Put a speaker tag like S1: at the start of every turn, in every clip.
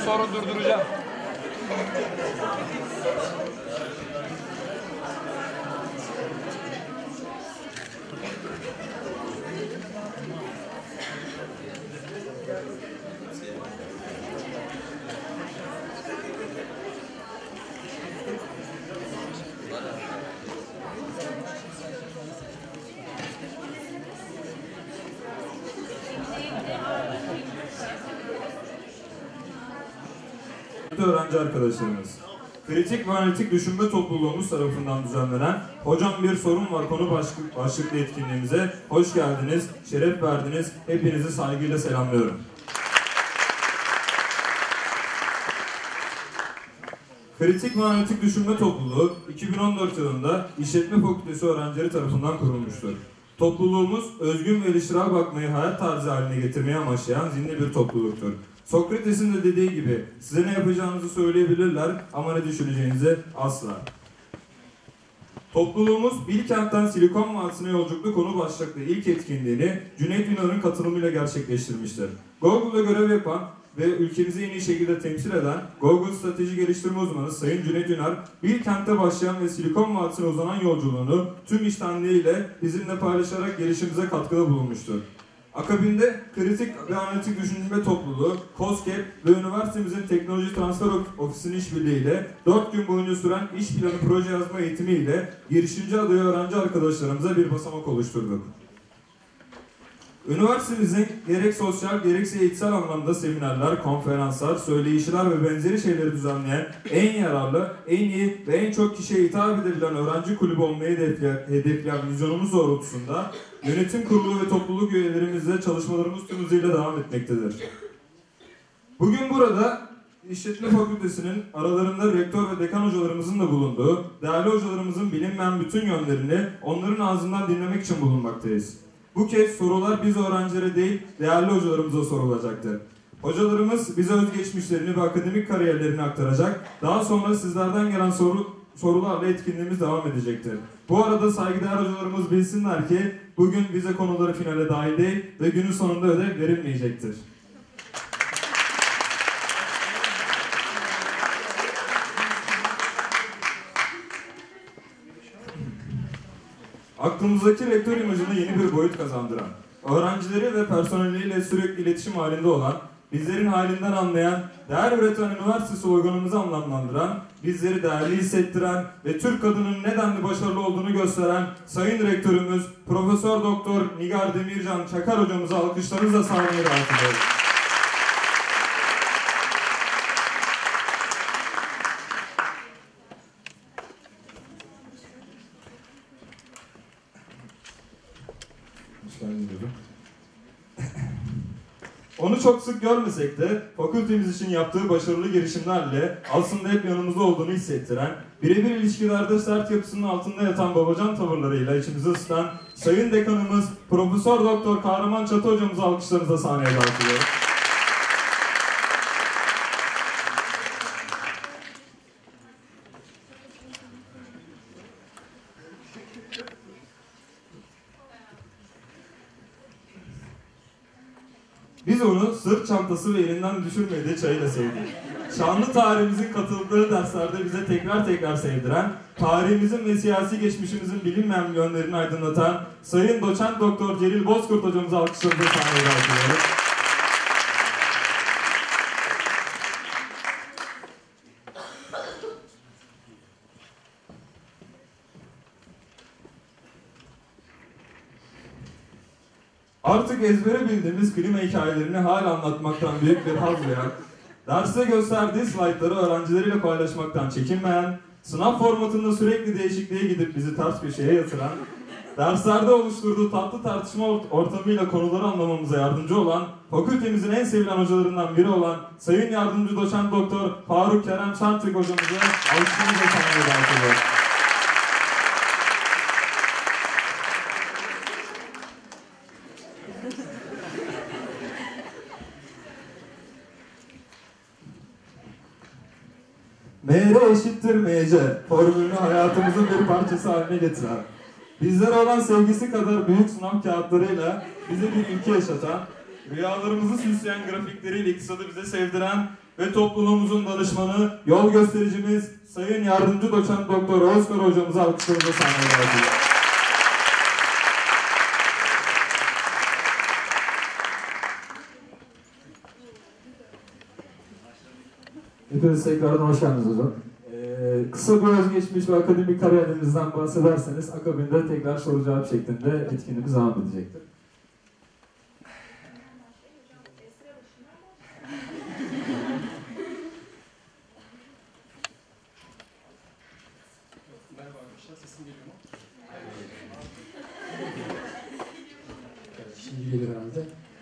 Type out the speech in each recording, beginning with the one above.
S1: sonra durduracağım.
S2: Öğrenci arkadaşlarımız, kritik ve analitik düşünme topluluğumuz tarafından düzenlenen "Hocam bir sorun var" konu başlıklı etkinliğimize hoş geldiniz, şeref verdiniz. Hepinizi saygıyla selamlıyorum. Kritik ve analitik düşünme topluluğu 2014 yılında İşletme Fakültesi öğrencileri tarafından kurulmuştur. Topluluğumuz özgün ve eleştirel bakmayı hayat tarzı haline getirmeyi amaçlayan zihni bir topluluktur. Sokrates'in de dediği gibi size ne yapacağınızı söyleyebilirler ama ne düşüneceğinizi asla. Topluluğumuz Bilkent'ten Silikon Vadisi'ne yolculuk konu başlıklı ilk etkinliğini Cüneyt Ünal'ın katılımıyla gerçekleştirmiştir. Google'da görev yapan ve ülkemizi en iyi şekilde temsil eden Google Strateji Geliştirme Uzmanı Sayın Cüneyt Ünar, Bilkent'te başlayan ve Silikon Vadisi'ne uzanan yolculuğunu tüm içtenliğiyle bizimle paylaşarak gelişimimize katkıda bulunmuştur. Akabinde kritik ve analitik düşünme topluluğu, KOSGEB ve üniversitemizin teknoloji transfer ofisinin işbirliğiyle 4 gün boyunca süren iş planı proje yazma eğitimiyle girişimci adayı öğrenci arkadaşlarımıza bir basamak oluşturduk. Üniversitemizin gerek sosyal gerekse eğitsel anlamda seminerler, konferanslar, söyleyişler ve benzeri şeyleri düzenleyen en yararlı, en iyi ve en çok kişiye hitap edebilen öğrenci kulübü olmayı hedefleyen vizyonumuz doğrultusunda yönetim kurulu ve topluluk üyelerimizle çalışmalarımız tüm hızıyla devam etmektedir. Bugün burada İşletme Fakültesi'nin aralarında rektör ve dekan hocalarımızın da bulunduğu, değerli hocalarımızın bilinmeyen bütün yönlerini onların ağzından dinlemek için bulunmaktayız. Bu kez sorular biz öğrencilere değil, değerli hocalarımıza sorulacaktır. Hocalarımız bize özgeçmişlerini ve akademik kariyerlerini aktaracak, daha sonra sizlerden gelen sorularla etkinliğimiz devam edecektir. Bu arada saygıdeğer hocalarımız bilsinler ki bugün vize konuları finale dahil değil ve günün sonunda ödev verilmeyecektir. Aklımızdaki rektör imajına yeni bir boyut kazandıran, öğrencileri ve personeliyle sürekli iletişim halinde olan, bizlerin halinden anlayan, değer üreten üniversite sloganımızı anlamlandıran, bizleri değerli hissettiren ve Türk kadının nedenli başarılı olduğunu gösteren Sayın Rektörümüz Profesör Doktor Nigar Demircan Çakar hocamızı alkışlarınızla sahneye davet ediyoruz. Onu çok sık görmesek de fakültemiz için yaptığı başarılı girişimlerle aslında hep yanımızda olduğunu hissettiren, birebir ilişkilerde sert yapısının altında yatan babacan tavırlarıyla içimizi ısıtan Sayın Dekanımız Profesör Doktor Kahraman Çatı hocamızı alkışlarınızla sahneye davet ediyoruz. Biz onu sırt çantası ve elinden düşürmediği çayıyla sevdik. Şanlı tarihimizin katıldığı derslerde bize tekrar tekrar sevdiren, tarihimizin ve siyasi geçmişimizin bilinmeyen yönlerini aydınlatan Sayın Doçent Doktor Celil Bozkurt hocamızı alkışlarınızla sahneye davet ediyoruz. Artık ezbere bildiğimiz klima hikayelerini hala anlatmaktan büyük bir haz duyan, derste gösterdiği slaytları öğrencileriyle paylaşmaktan çekinmeyen, sınav formatında sürekli değişikliğe gidip bizi ters köşeye yatıran, derslerde oluşturduğu tatlı tartışma ortamıyla konuları anlamamıza yardımcı olan, fakültemizin en sevilen hocalarından biri olan Sayın Yardımcı Doçent Doktor Faruk Kerem Şentürk hocamızı alkışlarınızla sahneye davet ediyoruz. MR eşittir MC formülünü hayatımızın bir parçası haline getiren, bizlere olan sevgisi kadar büyük sınav kağıtlarıyla bize bir ülke yaşatan, rüyalarımızı süsleyen grafikleriyle iktisadı bize sevdiren, ve topluluğumuzun danışmanı, yol göstericimiz Sayın Yardımcı Doçent Doktor Özkar hocamızı alkışlarınızla sahneye davet ediyoruz.
S1: Hepiniz tekrardan hoş geldiniz hocam. Kısa bir özgeçmiş ve akademik kariyerinizden bahsederseniz akabinde tekrar soru cevap şeklinde etkinliğimiz devam edecektir.
S3: Merhaba arkadaşlar, sesim geliyor mu? Evet, şimdi geliyor herhalde.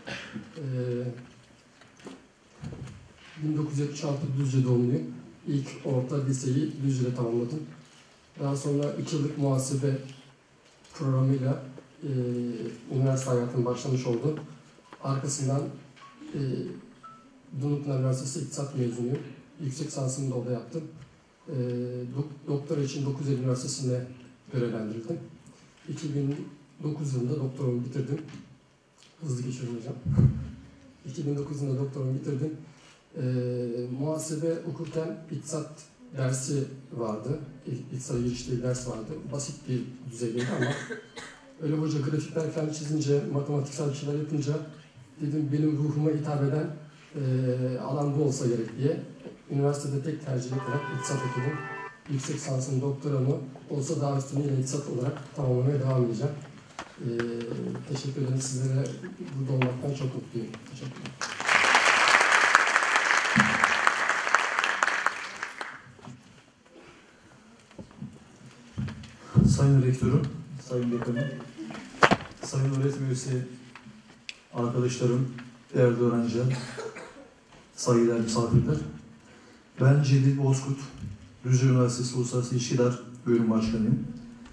S3: 1976 Düzce doğumluyum. İlk orta liseyi Düzce'de tamamladım. Daha sonra 2 yıllık muhasebe programıyla üniversite hayatım başlamış oldu. Arkasından Dumlupınar Üniversitesi İktisat mezunuyum. Yüksek lisansımı da orada yaptım. Doktora için 9 Eylül Üniversitesi'nde görevlendirildim. 2009 yılında doktorumu bitirdim. Hızlı geçiyorum hocam. 2009 yılında doktorumu bitirdim. Muhasebe okurken iktisat dersi vardı. İktisat girişte bir ders vardı. Basit bir düzeydeydi ama öyle hoca grafikler falan çizince, matematiksel bir şeyler yapınca dedim benim ruhuma hitap eden alan bu olsa gerek diye. Üniversitede tek tercih olarak iktisat okudum. Yüksek lisansım, doktoramı olsa daha üstüne yine iktisat olarak tamamlamaya devam edeceğim. Teşekkür ederim. Sizlere burada olmaktan çok mutluyum. Teşekkür ederim.
S4: Sayın Rektörüm, Sayın Dekanım, Sayın Öğretim Üyesi arkadaşlarım, değerli öğrenciler, saygıdeğer misafirler. Ben Celil Bozkurt, Düzce Üniversitesi Uluslararası İlişkiler Bölüm Başkanıyım.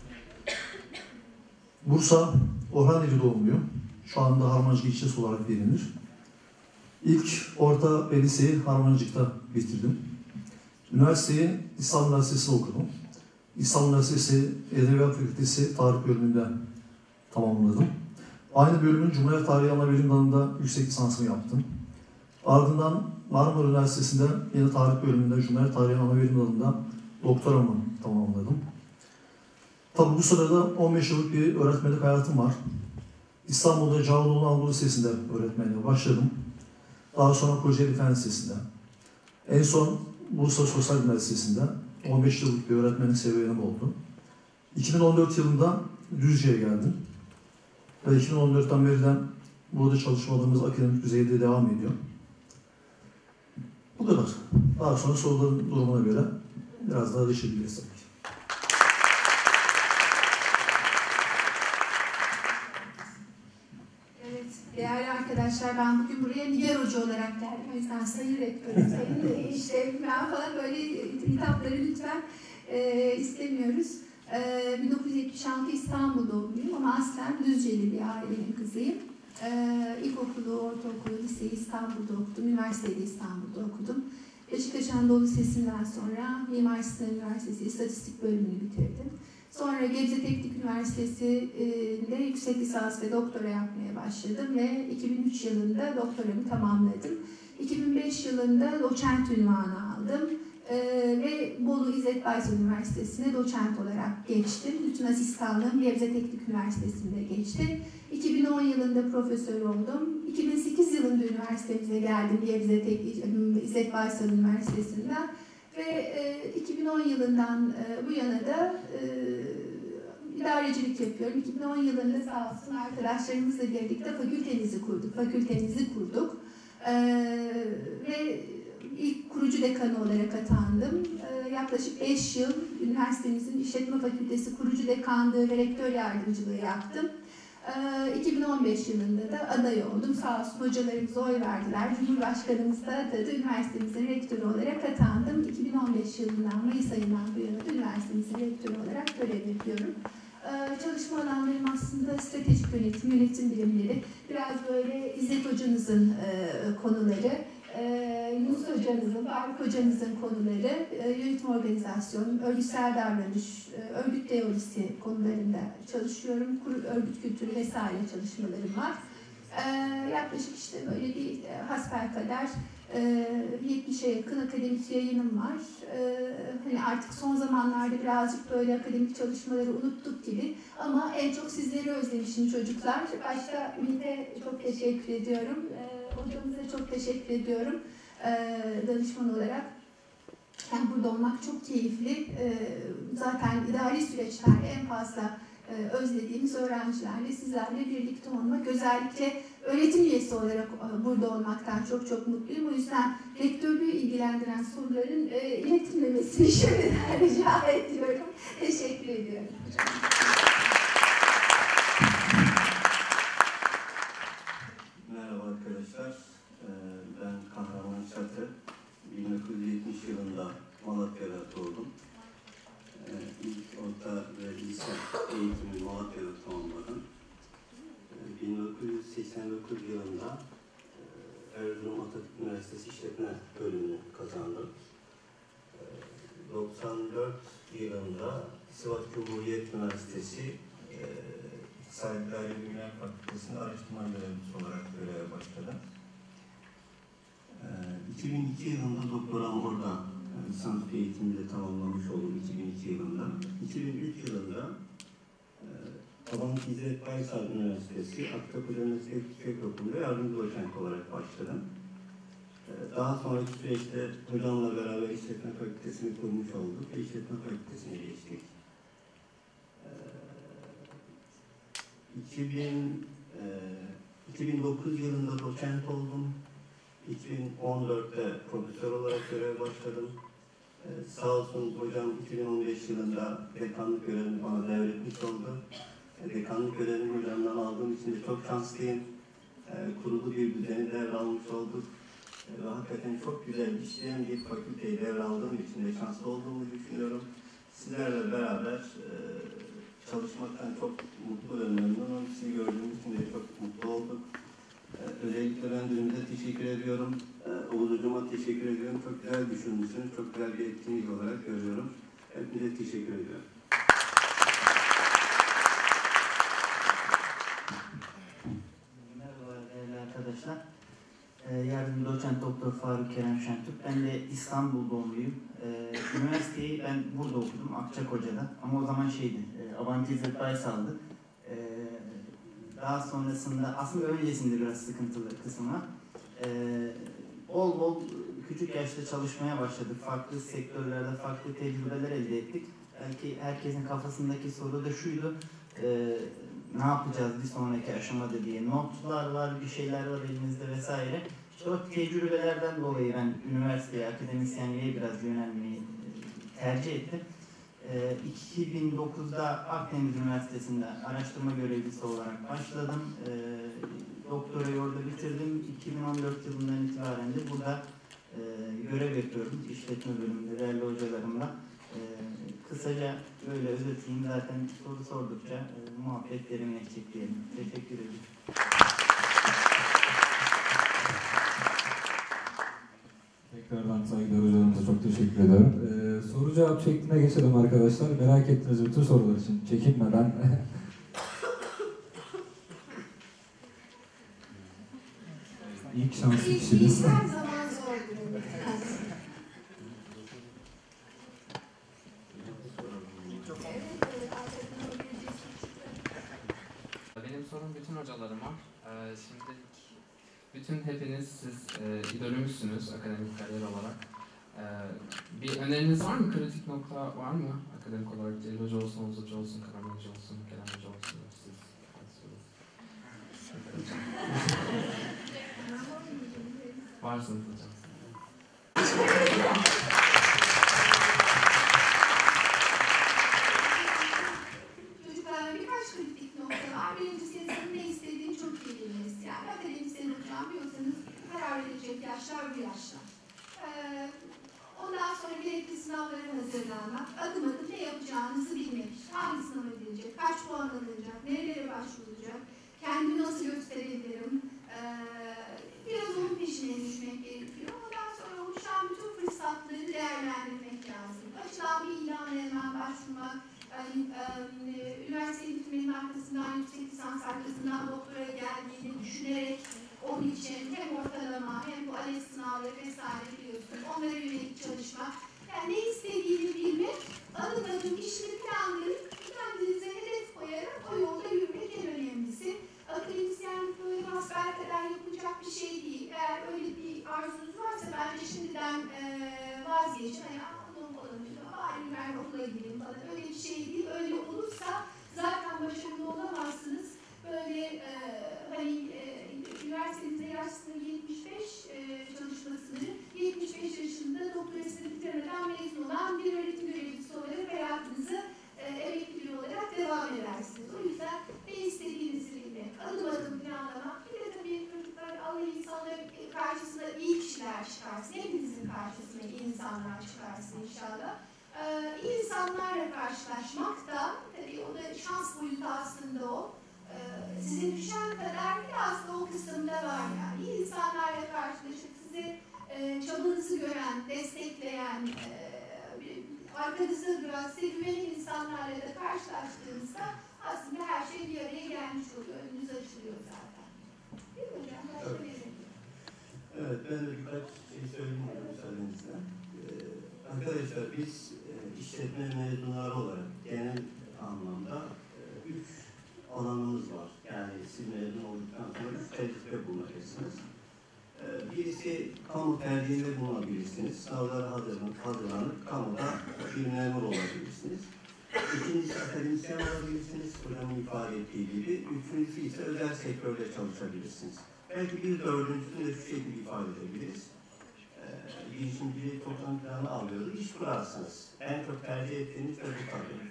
S4: Bursa, Orhaneli doğumluyum. Şu anda Harmancık ilçesi olarak bilinir. İlk orta ve liseyi Harmancık'ta bitirdim. Üniversiteyi İstanbul Üniversitesi'nde okudum. İstanbul Üniversitesi Edebiyat Fakültesi Tarih bölümünde tamamladım. Aynı bölümün Cumhuriyet Tarihi Anabilim Dalı'nda yüksek lisansımı yaptım. Ardından Marmara Üniversitesi'nde yine Tarih bölümünde Cumhuriyet Tarihi Anabilim Dalı'nda doktoramı tamamladım. Tabi bu sırada 15 yıllık bir öğretmenlik hayatım var. İstanbul'da Cağaloğlu Anadolu Lisesi'nde öğretmenliğe başladım. Daha sonra Kocaeli Fen Lisesi'nde. En son Bursa Sosyal Üniversitesi'nde 15 yıllık bir öğretmenlik serüvenim oldu. 2014 yılında Düzce'ye geldim. Ve 2014'ten beri de burada çalışmalarımız akademik düzeyde devam ediyor. Bu kadar. Daha sonra soruların durumuna göre biraz daha değişebiliriz tabii ki.
S5: Evet, değerli arkadaşlar, ben bugün buraya Nigar Hoca olarak geldim. O yüzden sayın rektörüm, sayın işte ben falan böyle hitapları lütfen istemiyoruz. 1976 İstanbul doğumluyum ama aslen Düzceli bir ailenin kızıyım. İlkokulu, ortaokulu, liseyi İstanbul'da okudum, üniversiteyi de İstanbul'da okudum. Beşiktaş Anadolu Lisesi'nden sonra Mimar Sinan Üniversitesi İstatistik bölümünü bitirdim. Sonra Gebze Teknik Üniversitesi'nde yüksek lisans ve doktora yapmaya başladım ve 2003 yılında doktoramı tamamladım. 2005 yılında doçent unvanı aldım ve Bolu İzzet Baysal Üniversitesi'ne doçent olarak geçtim. Bütün asistanlığım Gebze Teknik Üniversitesi'nde geçti. 2010 yılında profesör oldum. 2008 yılında üniversitemize geldim Gebze İzzet Baysal Üniversitesi'nden. Ve 2010 yılından bu yana da idarecilik yapıyorum. 2010 yılında sağ olsun arkadaşlarımızla birlikte fakültemizi kurduk. Ve ilk kurucu dekanı olarak atandım. Yaklaşık 5 yıl üniversitemizin işletme fakültesi kurucu dekanlığı ve rektör yardımcılığı yaptım. 2015 yılında da aday oldum. Sağ olsun hocalarımız oy verdiler. Cumhurbaşkanımız da atadı. Üniversitemizin rektörü olarak atandım. 2015 yılından Mayıs ayından bu yana da üniversitemizin rektörü olarak görev yapıyorum. Çalışma alanlarım aslında stratejik yönetim, yönetim bilimleri. Biraz böyle İzzet Hocamızın konuları. Yunus Hocamızın, Faruk Hocamızın konuları, yönetim organizasyon, örgütsel davranış, örgüt teorisi konularında çalışıyorum. Örgüt kültürü vesaire çalışmalarım var. Yaklaşık işte böyle bir hasbelkader 70'e yakın akademik yayınım var. Hani artık son zamanlarda birazcık böyle akademik çalışmaları unuttuk gibi. Ama en çok sizleri özlemişim çocuklar. Başta Ümit'e çok teşekkür ediyorum. Hocamıza çok teşekkür ediyorum danışman olarak. Yani burada olmak çok keyifli. Zaten idari süreçlerde en fazla özlediğimiz öğrencilerle, sizlerle birlikte olmak. Özellikle öğretim üyesi olarak burada olmaktan çok çok mutluyum. O yüzden rektörlüğü ilgilendiren soruların iletilmemesini şimdiden rica ediyorum. Teşekkür ediyorum.
S6: Merhaba arkadaşlar. Ben Kahraman Çatı. 1970 yılında Malatya'da doğdum. İlk orta ve lise eğitimimi Malatya'da tamamladım. 1989 yılında Erzurum Atatürk Üniversitesi İşletme bölümünü kazandım. 94 yılında Sivas Cumhuriyet Üniversitesi İktisadi İdari Bilimler Fakültesi'nde araştırma görevlisi olarak göreve başladım. 2002 yılında doktoram orada lisans eğitimini de tamamlamış oldum 2002 yılında. 2003 yılında Abant İzzet Baysal Üniversitesi Akçakoca Meslek Yüksek Okulu'nda yardımcı doçent olarak başladım. Daha sonraki süreçte hocamla beraber işletme fakültesini kurmuş olduk ve işletme fakültesine geçtik. 2009 yılında doçent oldum. 2014'te profesör olarak göreve başladım. Sağ olsun hocam 2015 yılında dekanlık görevini bana devretmiş oldu. Dekanlık görevini hocamdan aldığım için de çok şanslıyım. Kurulu bir düzeni devralmış olduk. Ve hakikaten çok güzel işleyen bir fakülteyi devraldığım için de şanslı olduğumu düşünüyorum. Sizlerle beraber çalışmaktan çok mutlu ve memnunum. Sizi gördüğüm için de çok mutlu olduk. Özellikle ben dünümüze teşekkür ediyorum. Oğuz Hocam'a teşekkür ediyorum. Çok güzel düşünmüşsünüz. Çok güzel bir etkinlik olarak görüyorum. Hepinize teşekkür ediyorum.
S7: Merhaba değerli arkadaşlar. Yardımcı doçent Doktor Faruk Kerem Şentürk. Ben de İstanbul doğumluyum. Üniversiteyi ben burada okudum, Akçakoca'da. Ama o zaman Abant İzzet Baysal'dı. Daha sonrasında, aslında öncesinde biraz sıkıntılı kısmı var. Bol bol küçük yaşta çalışmaya başladık. Farklı sektörlerde farklı tecrübeler elde ettik. Belki herkesin kafasındaki soru da şuydu. Ne yapacağız bir sonraki aşamada diye. Notlar var, bir şeyler var elimizde vesaire. İşte o tecrübelerden dolayı ben üniversiteye, akademisyenliğe biraz yönelmeyi tercih ettim. 2009'da Akdeniz Üniversitesi'nde araştırma görevlisi olarak başladım. Doktorayı orada bitirdim. 2014 yılından itibaren de burada görev yapıyorum. İşletme bölümünde değerli hocalarımla. Kısaca böyle özetleyeyim. Zaten soru sordukça muhabbet derinleşecek diyelim. Teşekkür ederim.
S1: Tekrardan saygıdeğer hocalarımıza çok teşekkür ediyorum. Soru cevap şekline geçelim arkadaşlar. Merak ettiğiniz bütün sorular için çekinmeden ilk şanslı kişiniz.
S5: Her zaman zordur.
S8: Benim sorum bütün hocalarıma. Şimdi bütün hepiniz siz idolümüzsünüz akademik kariyer olarak. Bir öneriniz var mı? Kritik nokta var mı? Akademik olarak Celil Hoca olsun, Oğuz Hoca olsun, Karaman Hoca olsun, Kerem Hoca olsun. Siz varsınız hocam.
S5: Çocuklar birkaç kritik nokta var. Birincisi insanın ne istediğini çok iyi bilmesi. Yani akademisyen olacağım diyorsanız karar verecek yaşlar bu yaşlar. Ondan sonra gerekli sınavlara hazırlanmak, adım adım ne yapacağınızı bilmek. Hangi sınava girecek, kaç puan alınacak, nerelere başvurulacak, kendimi nasıl gösterebilirim, biraz onun peşine düşmek gerekiyor. Ondan sonra oluşan bütün fırsatları değerlendirmek lazım. Açılan bir ilana hemen başvurmak, üniversite eğitiminin arkasından, yüksek lisans arkasından doktora geldiğini düşünerek onun için hem ortalama hem ALES sınavları vesaire biliyorsunuz. Onlara yönelik çalışma. Yani ne istediğini bilmek, adım adım işini planlayıp kendinize hedef koyarak o yolda yürümek en önemlisi. Akademisyenlik böyle hasbelkader yapılacak bir şey değil. Eğer öyle bir arzunuz varsa bence şimdiden vazgeçin. Yani aklım olamıyor, bari okula gideyim falan. Öyle bir şey değil. Öyle olursa zaten başarılı olamazsınız. Böyle hani üniversitemizde yaş sınırı 75 çalışma sınırı, 75 yaşında doktorasını bitirmeden mezun olan bir öğretim görevlisi olarak hayatınızı emekli olarak devam edersiniz. O yüzden ne istediğinizi bilmek, adım adım planlamak. Bir de tabii çocuklar, Allah insanların karşısına iyi kişiler çıkarsın. Hepinizin karşısına iyi insanlar çıkarsın inşallah. İyi insanlarla karşılaşmak da, tabii o da şans boyutu aslında o. Sizin düşen kadar biraz da o kısımda var yani. İyi insanlarla karşılaşıp sizi çabanızı gören, destekleyen, arkanızda duran, size güvenen insanlarla da karşılaştığınızda aslında her şey bir araya gelmiş oluyor. Önünüz açılıyor zaten. Değil mi hocam?
S6: Evet, ben de birkaç şey söyleyeyim müsaadenizle. Arkadaşlar biz işletme mezunları olarak genel anlamda 3 alanımız var. Yani siz mezun olduktan sonra 3 tecrübe bulunabilirsiniz. Birisi kamu tercihinde bulunabilirsiniz. Sınavlara hazırlanıp kamuda bir memur olabilirsiniz. İkincisi akademisyen olabilirsiniz, hocamın ifade ettiği gibi. Üçüncüsü ise özel sektörde çalışabilirsiniz. Belki bir dördüncüsünü de şu şekilde ifade edebiliriz. Girişimciliği toplum planı alıyoruz, iş kurarsınız. En çok tercih ettiğiniz de bu tabii.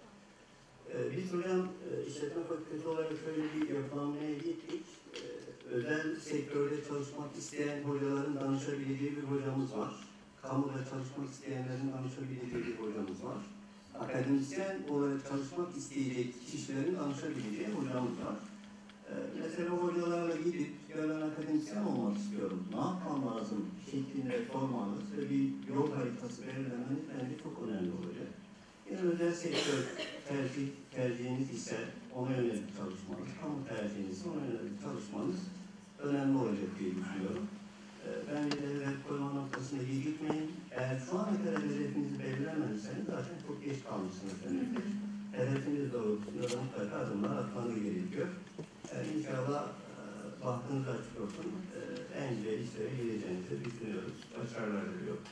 S6: Biz hocam işletme fakültesi olarak şöyle bir yapılanmaya gittik. Özel sektörde çalışmak isteyen hocaların danışabileceği bir hocamız var. Kamuda çalışmak isteyenlerin danışabileceği bir hocamız var. Akademisyen olarak çalışmak isteyecek kişilerin danışabileceği hocamız var. Mesela hocalarla gidip ya ben akademisyen olmak istiyorum, ne yapmam lazım şeklinde sormanız ve bir yol haritası belirlemeniz bence çok önemli olacak. Yani özel sektör tercihiniz ise ona yönelik çalışmanız, kamu tercihiniz ise ona yönelik çalışmanız önemli olacak diye düşünüyorum. Bence de hedef koyma noktasında gecikmeyin. Eğer şu ana kadar hedefinizi belirlemediyseniz zaten çok geç kalmışsınız demektir. Hedefiniz doğrultusunda da mutlaka adımlar atmanız gerekiyor. İnşallah bahtınız açık olsun. En güzel işlere geleceğinizi düşünüyoruz. Başarılar diliyorum.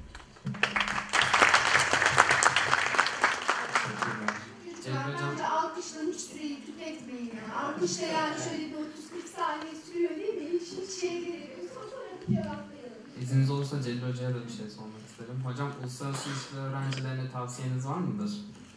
S5: Çocuklardan da alkışla hiç süreyi tüketmeyin yani. Alkışla yani şöyle bir 30-40 saniye sürüyor değil mi? Hiç şey geliyor. Sonra cevaplayalım.
S8: İzniniz olursa Celil Hoca'ya da bir şey sormak isterim. Hocam, uluslararası ilişkiler öğrencilerine tavsiyeniz var mıdır?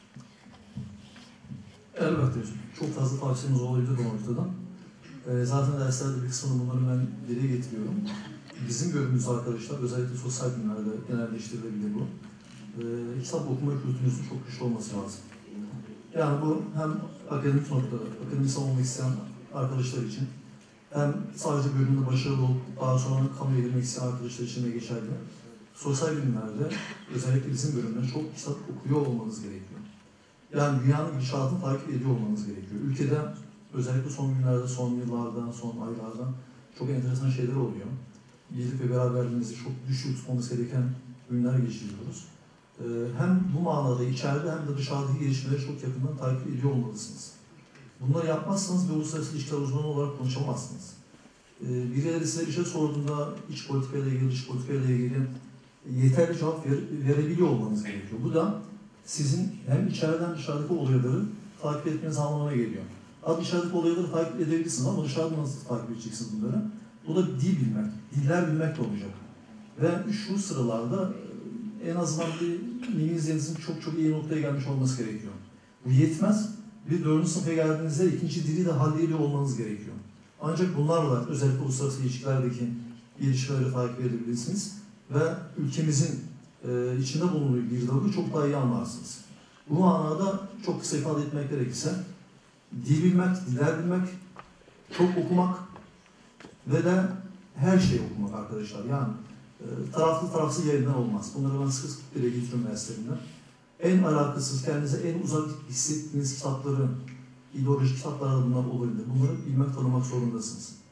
S4: Elbette. Çok fazla tavsiyemiz olabilir bu noktadan. Zaten derslerde bir kısmını bunları ben dile getiriyorum. Bizim bölümümüz arkadaşlar, özellikle sosyal bilimlerde genelleştirilebilir bu. Kitap okuma kültürünüzün çok güçlü olması lazım. Yani bu hem akademik noktada, akademisyen olmak isteyen arkadaşlar için, hem sadece bölümünde başarılı olup daha sonra kamuya girmek isteyen arkadaşlar için de geçerli. Sosyal bilimlerde, özellikle bizim bölümde çok kitap okuyor olmanız gerekiyor. Yani dünyanın gidişatını takip ediyor olmanız gerekiyor. Ülkede özellikle son günlerde, son yıllarda, son aylarda çok enteresan şeyler oluyor. Birlik ve beraberliğimizi çok güçlü tutmamız gereken günler geçiriyoruz. Hem bu manada içeride hem de dışarıdaki gelişmeleri çok yakından takip ediyor olmalısınız. Bunları yapmazsanız bir uluslararası ilişkiler uzmanı olarak konuşamazsınız. Birileri size bir şey sorduğunda iç politikayla ilgili, dış politikayla ilgili yeterli cevap verebiliyor olmanız gerekiyor. Bu da sizin hem içeriden dışarıdaki olayları takip etmeniz anlamına geliyor. Az dışarıdaki olayları takip edebilirsiniz ama dışarıda nasıl takip edeceksiniz bunları? Bu da dil bilmek, diller bilmek de olacak. Ve şu sıralarda en azından bir İngilizcenizin çok iyi noktaya gelmiş olması gerekiyor. Bu yetmez. Bir 4. sınıfa geldiğinizde ikinci dili de hallediyor olmanız gerekiyor. Ancak bunlarla özellikle uluslararası ilişkilerdeki gelişmeleri takip edebilirsiniz ve ülkemizin içinde bulunduğu girdabı çok daha iyi anlarsınız. Bu manada çok kısa ifade etmek gerekirse dil bilmek, diller bilmek, çok okumak ve de her şeyi okumak arkadaşlar. Yani taraflı tarafsız yerinden olmaz. Bunları ben sık sık dile getiriyorum derslerimde. En alakasız, kendinize en uzak hissettiğiniz kitapları, ideolojik kitaplar da bunlar olabilir. Bunları bilmek, tanımak zorundasınız.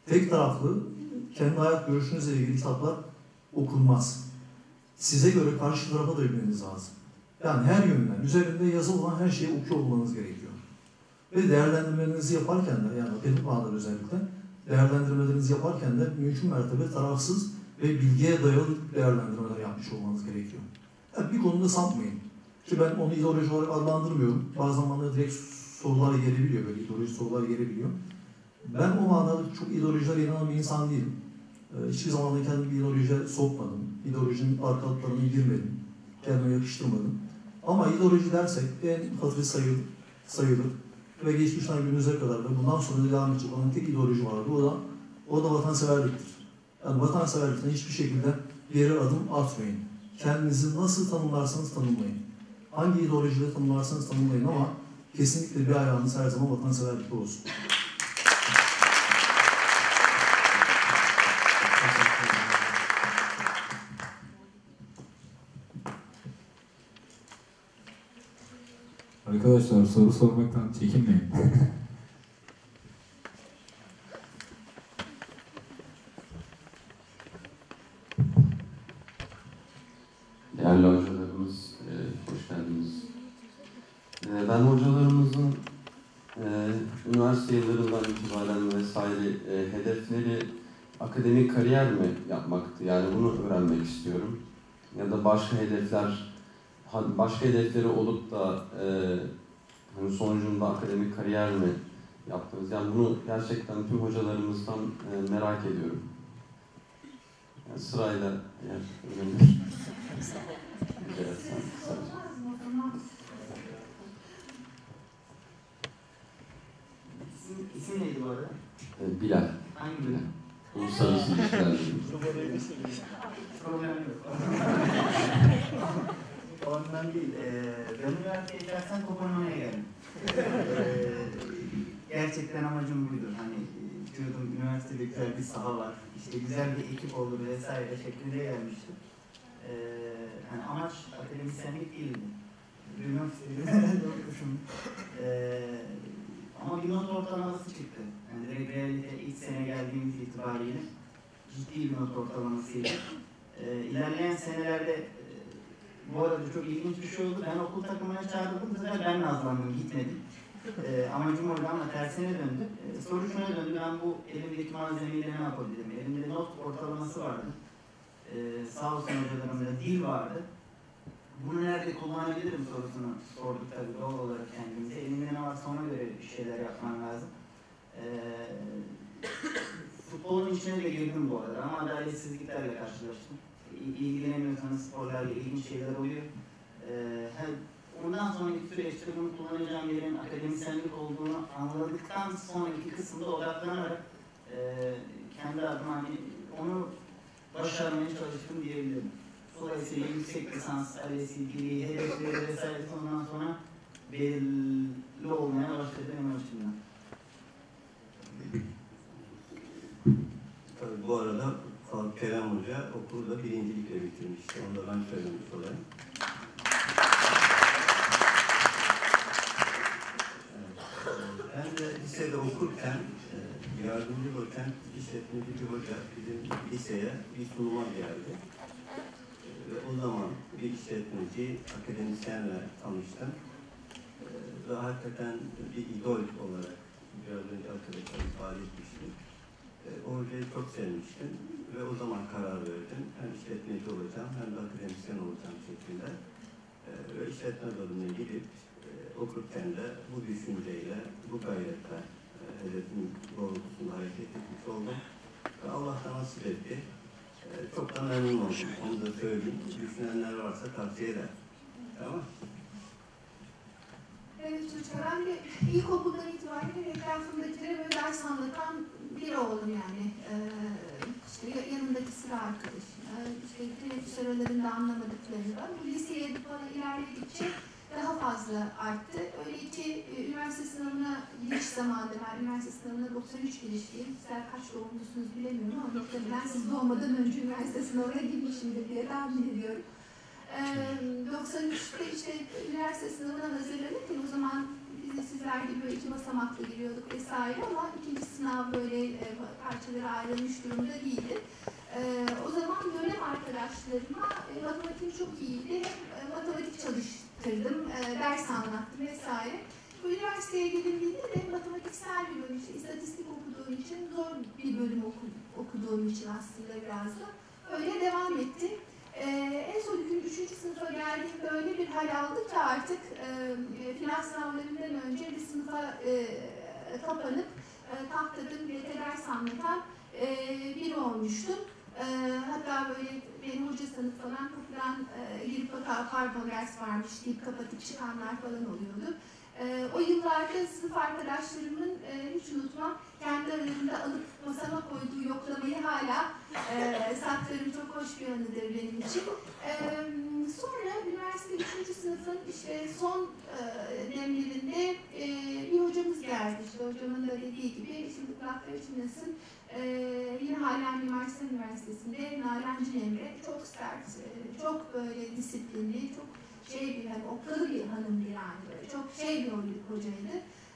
S4: tek taraflı kendi hayat görüşünüzle ilgili kitaplar okunmaz. Size göre karşı tarafa da bilmeniz lazım. Yani her yönden, üzerinde yazılı olan her şeyi okuyor olmanız gerekiyor. Ve değerlendirmelerinizi yaparken de, yani akademik bağlar özellikle, değerlendirmelerinizi yaparken de mümkün mertebe tarafsız ve bilgiye dayalı değerlendirmeler yapmış olmanız gerekiyor. Yani bir konuda sapmayın. Ki ben onu ideoloji olarak adlandırmıyorum. Bazı zamanlarda direkt sorular gelebiliyor, böyle ideoloji sorular gelebiliyor. Ben o manada çok ideolojilere inanan bir insan değilim. Hiçbir zaman da kendimi bir ideolojiye sokmadım. İdeolojinin arkalıklarına girmedim. Kendime yakıştırmadım. Ama ideoloji dersek en hafif sayılır. Ve geçmişten günümüze kadar da bundan sonra da devam edecek olan tek ideoloji vardı. O da vatanseverliktir. Yani vatanseverlikten hiçbir şekilde bir yere adım atmayın. Kendinizi nasıl tanımlarsanız tanımlayın. Hangi ideolojiyle tanımlarsanız tanımlayın ama kesinlikle bir ayağınız her zaman vatanseverlikte olsun.
S1: Arkadaşlar soru sormaktan çekinmeyin.
S9: Değerli hocalarımız, hoş geldiniz. Ben hocalarımızın üniversite yıllarından itibaren vesaire hedefleri akademik kariyer mi yapmaktı? Yani bunu öğrenmek istiyorum. Ya da başka hedefleri olup da hani sonucunda akademik kariyer mi yaptınız? Yani bunu gerçekten tüm hocalarımızdan merak ediyorum. Yani sırayla eğer öğrenir.
S7: İsim neydi bu arada?
S9: Bilal.
S7: Hangi bölüm?
S9: Uluslararası ilişkiler bölümü.
S7: Problem yok. Ondan değil. Ben üniversiteye dersen koparmaya geldim. Gerçekten amacım buydu. Hani diyordum üniversitede güzel bir saha var. İşte güzel bir ekip oldu vesaire şeklinde gelmiştim. Hani amaç akademisyenlik değildi. Üniversitede herhalde okumuşum. Ama bir not ortalaması çıktı. Yani direkt realite ilk sene geldiğimiz itibariyle ciddi bir not ortalamasıydı. İlerleyen senelerde bu arada çok ilginç bir şey oldu. Ben okul takımına çağrıldım. Bu sefer ben nazlandım, gitmedim. Amacım oydu ama tersine döndü. Soru şuna döndü. Ben bu elimdeki malzemeyle ne yapabilirim? Elimde not ortalaması vardı. Sağ olsun hocalarımda dil vardı. Bunu nerede kullanabilirim sorusunu sorduk tabii doğal olarak kendimize. Elimde ne varsa ona göre bir şeyler yapman lazım. Futbolun içine de girdim bu arada ama adaletsizliklerle karşılaştım. İlgilenemiyorsanız sporlarla ilginç şeyler oluyor. Ondan sonraki süreçte bunu kullanacağım yerin akademisyenlik olduğunu anladıktan sonraki kısımda odaklanarak kendi adıma hani onu başarmaya çalıştım diyebilirim. Dolayısıyla yüksek lisans, LSE'yi, hedefleri vesaire ondan sonra belirli olmaya başladı benim açımdan.
S6: Tabii bu arada Kerem Hoca okulu da birincilikle bitirmişti. Onu da ben söylemiş olayım. Ben de lisede okurken yardımcı doçent işletmeci bir hoca bizim liseye bir sunuma geldi. Ve o zaman bir işletmeci, akademisyenle tanıştım. Ve hakikaten bir idol olarak biraz önce arkadaşlar ifade etmiştim. O hocayı çok sevmiştim ve o zaman karar verdim. Hem işletmeci olacağım hem de akademisyen olacağım şeklinde. Ve işletme bölümüne gidip okurken de bu düşünceyle, bu gayretle hedefimin doğrultusunda hareket etmiş oldum. Ve Allah da nasip etti. Çok da memnun oldum. Onu da söyleyeyim. Düşünenler varsa tavsiye eder. Tamam.
S5: Evet çocuklar, ben de ilkokuldan itibaren etrafımdakilere böyle ders anlatan biri oldum yani. İşte yanındaki sıra arkadaşım, işte teneffüs aralarında anlamadıkları var. Bu liseye bana ilerledikçe daha fazla arttı. Öyle ki üniversite sınavına giriş zamanında, ben üniversite sınavına 93 girişliyim. Sizler kaç doğumlusunuz bilemiyorum ama muhtemelen siz doğmadan önce üniversite sınavına girmişimdir diye tahmin ediyorum. 93'te işte üniversite sınavına hazırlanırken o zaman Biz de sizler gibi böyle iki basamaklı giriyorduk vesaire ama ikinci sınav böyle parçalara ayrılmış durumda değildi. O zaman dönem arkadaşlarıma matematiğim çok iyiydi. Hem matematik çalıştırdım, ders anlattım vesaire. Bu üniversiteye gelindiğinde de matematiksel bir bölüm, işte istatistik okuduğum için zor bir bölüm okuduğum için aslında biraz da öyle devam etti. En son 3. sınıfa geldiğimde öyle bir hal aldı ki artık final sınavlarından önce bir sınıfa kapanıp tahtada millete ders anlatan biri olmuştum. Hatta böyle benim hoca sınıf falan kapıdan girip pardon ders varmış deyip kapatıp çıkanlar falan oluyordu. O yıllarda sınıf arkadaşlarımın hiç unutmam, kendi aralarında alıp masama koyduğu yoklamayı hala saklarım, çok hoş bir anıdır benim için. Sonra üniversite 3. sınıfın işte son demlerinde bir hocamız geldi. İşte hocamın da dediği gibi, şimdi kulakları çınlasın, yine hala Mimar Sinan Üniversitesi'nde Nalan Emre, çok sert, çok böyle disiplinli, çok bir hani okkalı bir hanımdı yani, böyle çok bir hocaydı.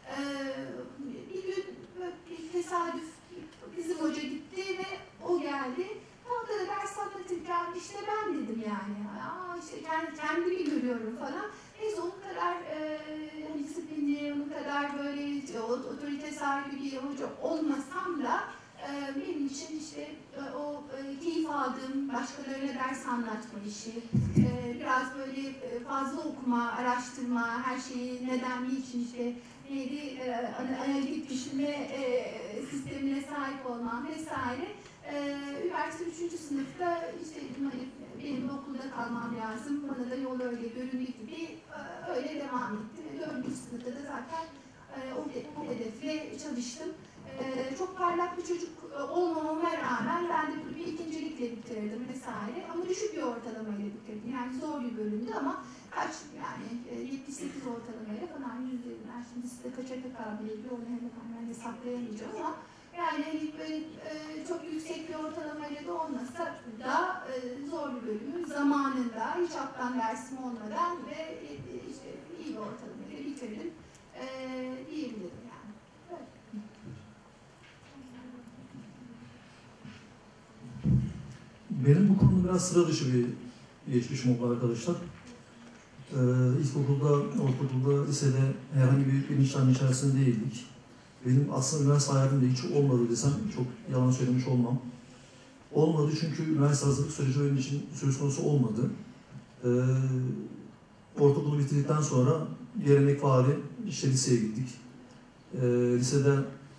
S5: Bir gün bir tesadüf bizim hoca gitti ve o geldi. Tahtada ders anlatırken işte ben dedim yani. İşte kendimi görüyorum falan. Neyse onun kadar disiplinli, onun kadar böyle otorite sahibi bir hoca olmasam da benim için işte o keyif aldığım başkalarına ders anlatma işi, biraz böyle fazla okuma, araştırma, her şeyi neden, niçin işte neydi, analitik düşünme sistemine sahip olmam vesaire. Üniversite 3. sınıfta işte benim de okulda kalmam lazım, bana da yol öyle göründüğü gibi öyle devam etti. 4. sınıfta da zaten o hedefle çalıştım. Çok parlak bir çocuk olmamama rağmen ben de bir ikincilikle bitirdim vesaire ama düşük bir ortalamayla bitirdim. Yani zor bir bölümdü ama kaç yani 78 ortalamayla falan %'ler. Şimdi size kaça tekabül ediyor onu hemen hesaplayamayacağım ama yani böyle çok yüksek bir ortalamayla da olmasa da zor bir bölümü zamanında hiç alttan dersim olmadan ve işte iyi bir ortalamayla bitirdim diyebilirim yani. Evet.
S4: Benim bu konuda biraz sıra dışı bir geçmişim oldu arkadaşlar. İlkokulda, ortaokulda, lisede herhangi bir bilinçlenme içerisinde değildik. Benim aslında üniversite hayatımda hiç olmadı desem çok yalan söylemiş olmam. Olmadı çünkü üniversite hazırlık süreci benim için söz konusu olmadı. Ortaokulu bitirdikten sonra gelenekvari işte liseye gittik. Lisede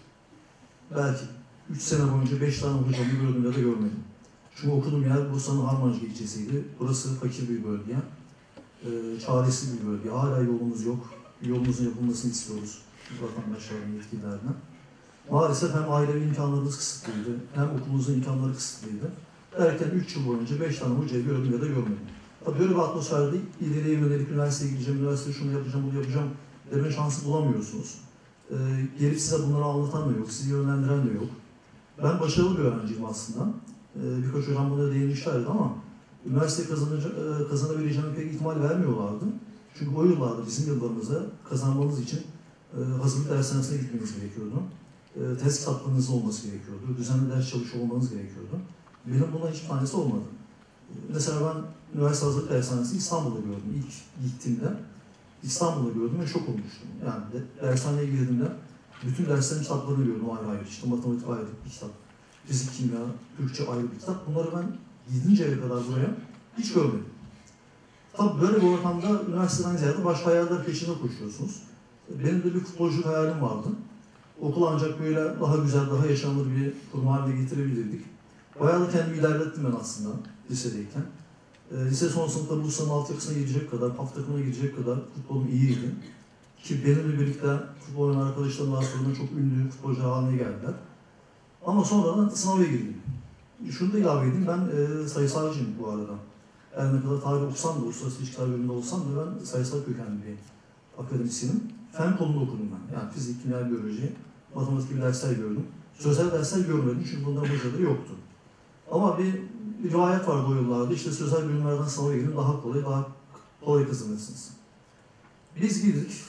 S4: belki 3 sene boyunca 5 tane hocamı bir bölümde de görmedim. Çünkü okuduğum yer Bursa'nın Harmancık ilçesiydi. Burası fakir bir bölge. Çaresiz bir bölge. Hala yolumuz yok. Yolumuzun yapılmasını istiyoruz vatandaşların yetkililerine. Maalesef hem ailevi imkanlarımız kısıtlıydı, hem okulumuzun imkanları kısıtlıydı. Derken 3 yıl boyunca 5 tane hocayı gördüm ya da görmedim. Tabii böyle bir atmosferde ileriye yönelik üniversiteye gideceğim, üniversitede şunu yapacağım, bunu yapacağım deme şansı bulamıyorsunuz. Gelip size bunları anlatan da yok, sizi yönlendiren de yok. Ben başarılı bir öğrenciyim aslında. Birkaç hocam buna değinmişlerdi ama üniversite kazanabileceğime pek ihtimal vermiyorlardı. Çünkü o yıllarda bizim yıllarımızda kazanmanız için hazırlık dershanesine gitmeniz gerekiyordu. Test kitaplarınızın olması gerekiyordu. Düzenli ders çalışıyor olmanız gerekiyordu. Benim bundan hiçbir tanesi olmadı. Mesela ben üniversite hazırlık dershanesi İstanbul'da gördüm. İlk gittiğimde İstanbul'da gördüm ve şok olmuştum. Yani dershaneye girdiğimde bütün derslerin kitaplarını gördüm ayrı ayrı. İşte matematik ayrı bir kitap, fizik, kimya, Türkçe ayrı bir kitap. Bunları ben 7. aya kadar buraya hiç görmedim. Tabii böyle bir ortamda üniversiteden ziyade başka hayaller peşinde koşuyorsunuz. Benim de bir futbolculuk hayalim vardı. Okul ancak böyle daha güzel, daha yaşanılır bir kurum haline getirebilirdik. Bayağı da kendimi ilerlettim ben aslında lisedeyken. Lise son sınıfta Bursa'nın altyapısına girecek kadar, alt takımına girecek kadar futbolum iyiydi. Ki benimle birlikte futbol oynayan arkadaşlarım arasında çok ünlü futbolcu haline geldiler. Ama sonradan sınava girdim. Şunu da ilave edeyim, ben sayısalcıyım bu arada. Her ne kadar tarih okusam da, uluslararası ilişkiler bölümünde olsam da ben sayısal kökenli bir akademisyenim. Fen kolunda okudum ben. Yani fizik, kimya, biyoloji, matematik gibi dersler gördüm. Sözel dersler görmedim çünkü bunların hocaları yoktu. Ama bir rivayet vardı o yıllarda, işte sözel bölümlerden sınava girin daha kolay kazanırsınız. Biz girdik,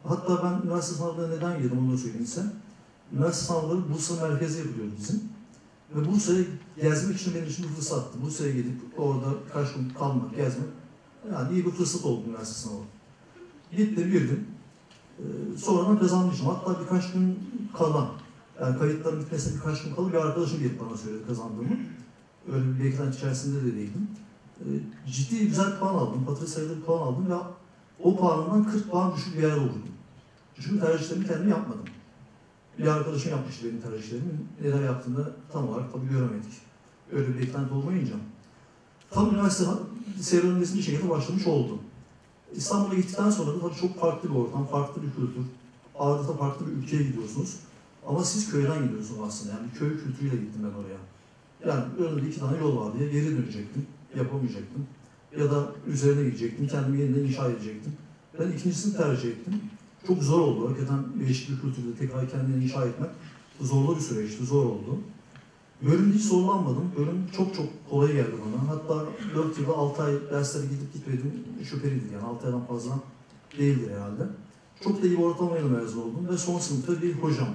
S4: Hatta ben üniversite sınavlarına neden girdim onu da söyleyeyim size. Üniversite sınavları Bursa merkezi yapılıyordu bizim. Ve Bursa'ya gezmek için benim için bir fırsattı. Bursa'ya gidip orada birkaç gün kalmak, gezmek. Yani iyi bir fırsat oldu üniversite sınavı. Gittim, girdim. Sonradan kazanmışım. Hatta birkaç gün kala, yani kayıtların bitmesine birkaç gün kala bir arkadaşım gelip bana söyledi kazandığımı. Öyle bir beklenti içerisinde de değildim. Ciddi güzel bir puan aldım. Hatırı sayılı bir puan aldım ve o puanından 40 puan düşük bir yerde okudum. Çünkü tercihlerimi kendim yapmadım. Bir arkadaşım yapmıştı benim tercihlerimi. Neler yaptığını tam olarak tabii göremedik. Öyle bir beklenti olmayınca. Tam üniversite serüveninizin bir şekilde başlamış oldu. İstanbul'a gittikten sonra da tabii çok farklı bir ortam, farklı bir kültür. Adeta farklı bir ülkeye gidiyorsunuz. Ama siz köyden gidiyorsunuz aslında. Yani köy kültürüyle gittim ben oraya. Yani önümde 2 tane yol vardı. Ya geri dönecektim, yapamayacaktım. Ya da üzerine gidecektim, kendimi yeniden inşa edecektim. Ben ikincisini tercih ettim. Çok zor oldu. Hakikaten değişik bir kültürde tekrar kendini inşa etmek zorlu bir süreçti, zor oldu. Bölümde hiç zorlanmadım. Bölüm çok kolay geldi bana. Hatta 4 yılda 6 ay derslere gidip gitmedim şüphelidir. Yani 6 aydan fazla değildir herhalde. Çok da iyi bir ortalamayla mezun oldum ve son sınıfta bir hocam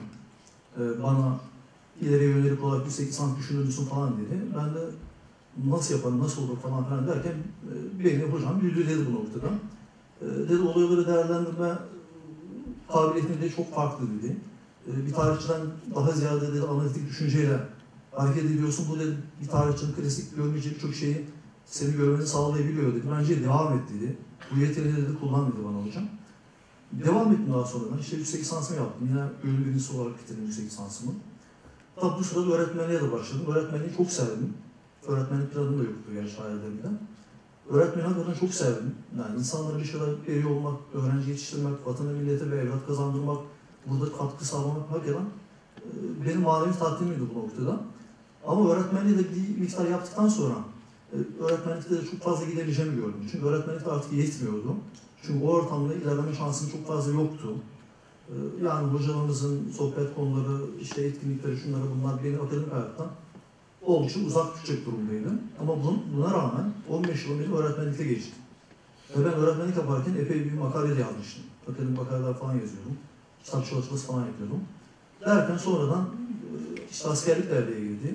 S4: bana ileriye yönelik olarak yüksek lisans düşünür müsün falan dedi. Ben de nasıl yaparım, nasıl olur falan filan derken beni hocam güldürdü bu noktada. Dedi olayları değerlendirme kabiliyetini de çok farklı dedi. Bir tarihçiden daha ziyade dedi analitik düşünceyle hareket ediyorsun. Bu dedi bir tarihçinin klasik görmeyeceği birçok şeyi seni görmeni sağlayabiliyor dedi. Bence devam et dedi. Bu yeteneği dedi kullan dedi bana hocam. Devam ettim daha sonra. İşte yüksek lisansımı yaptım. Yine bölüm birincisi olarak bitirdim yüksek lisansımı. Tabi bu sırada öğretmenliğe de başladım. Öğretmenliği çok sevdim. Öğretmenlik planım da yoktu gerçi hayallerimde. Öğretmeni hakikaten çok sevdim. Yani insanlara bir şeyler veriyor olmak, öğrenci yetiştirmek, vatana millete bir evlat kazandırmak, burada katkı sağlamak hakikaten benim manevi tatminimdi bu noktada. Ama öğretmenliği de bir miktar yaptıktan sonra öğretmenlikte de çok fazla gidemeyeceğimi gördüm. Çünkü öğretmenlikte artık yetmiyordu. Çünkü o ortamda ilerleme şansım çok fazla yoktu. Yani hocalarımızın sohbet konuları, işte etkinlikleri, şunları bunlar beni akademik hayattan oldukça uzak tutacak durumdaydı. Ama buna rağmen 15 yıl önce öğretmenlikte geçtim. Ve ben öğretmenlik yaparken epey bir makale de yazmıştım. Akademik makaleler falan yazıyordum. Kitap çalışması falan yapıyordum. Derken sonradan işte askerlik devreye girdi.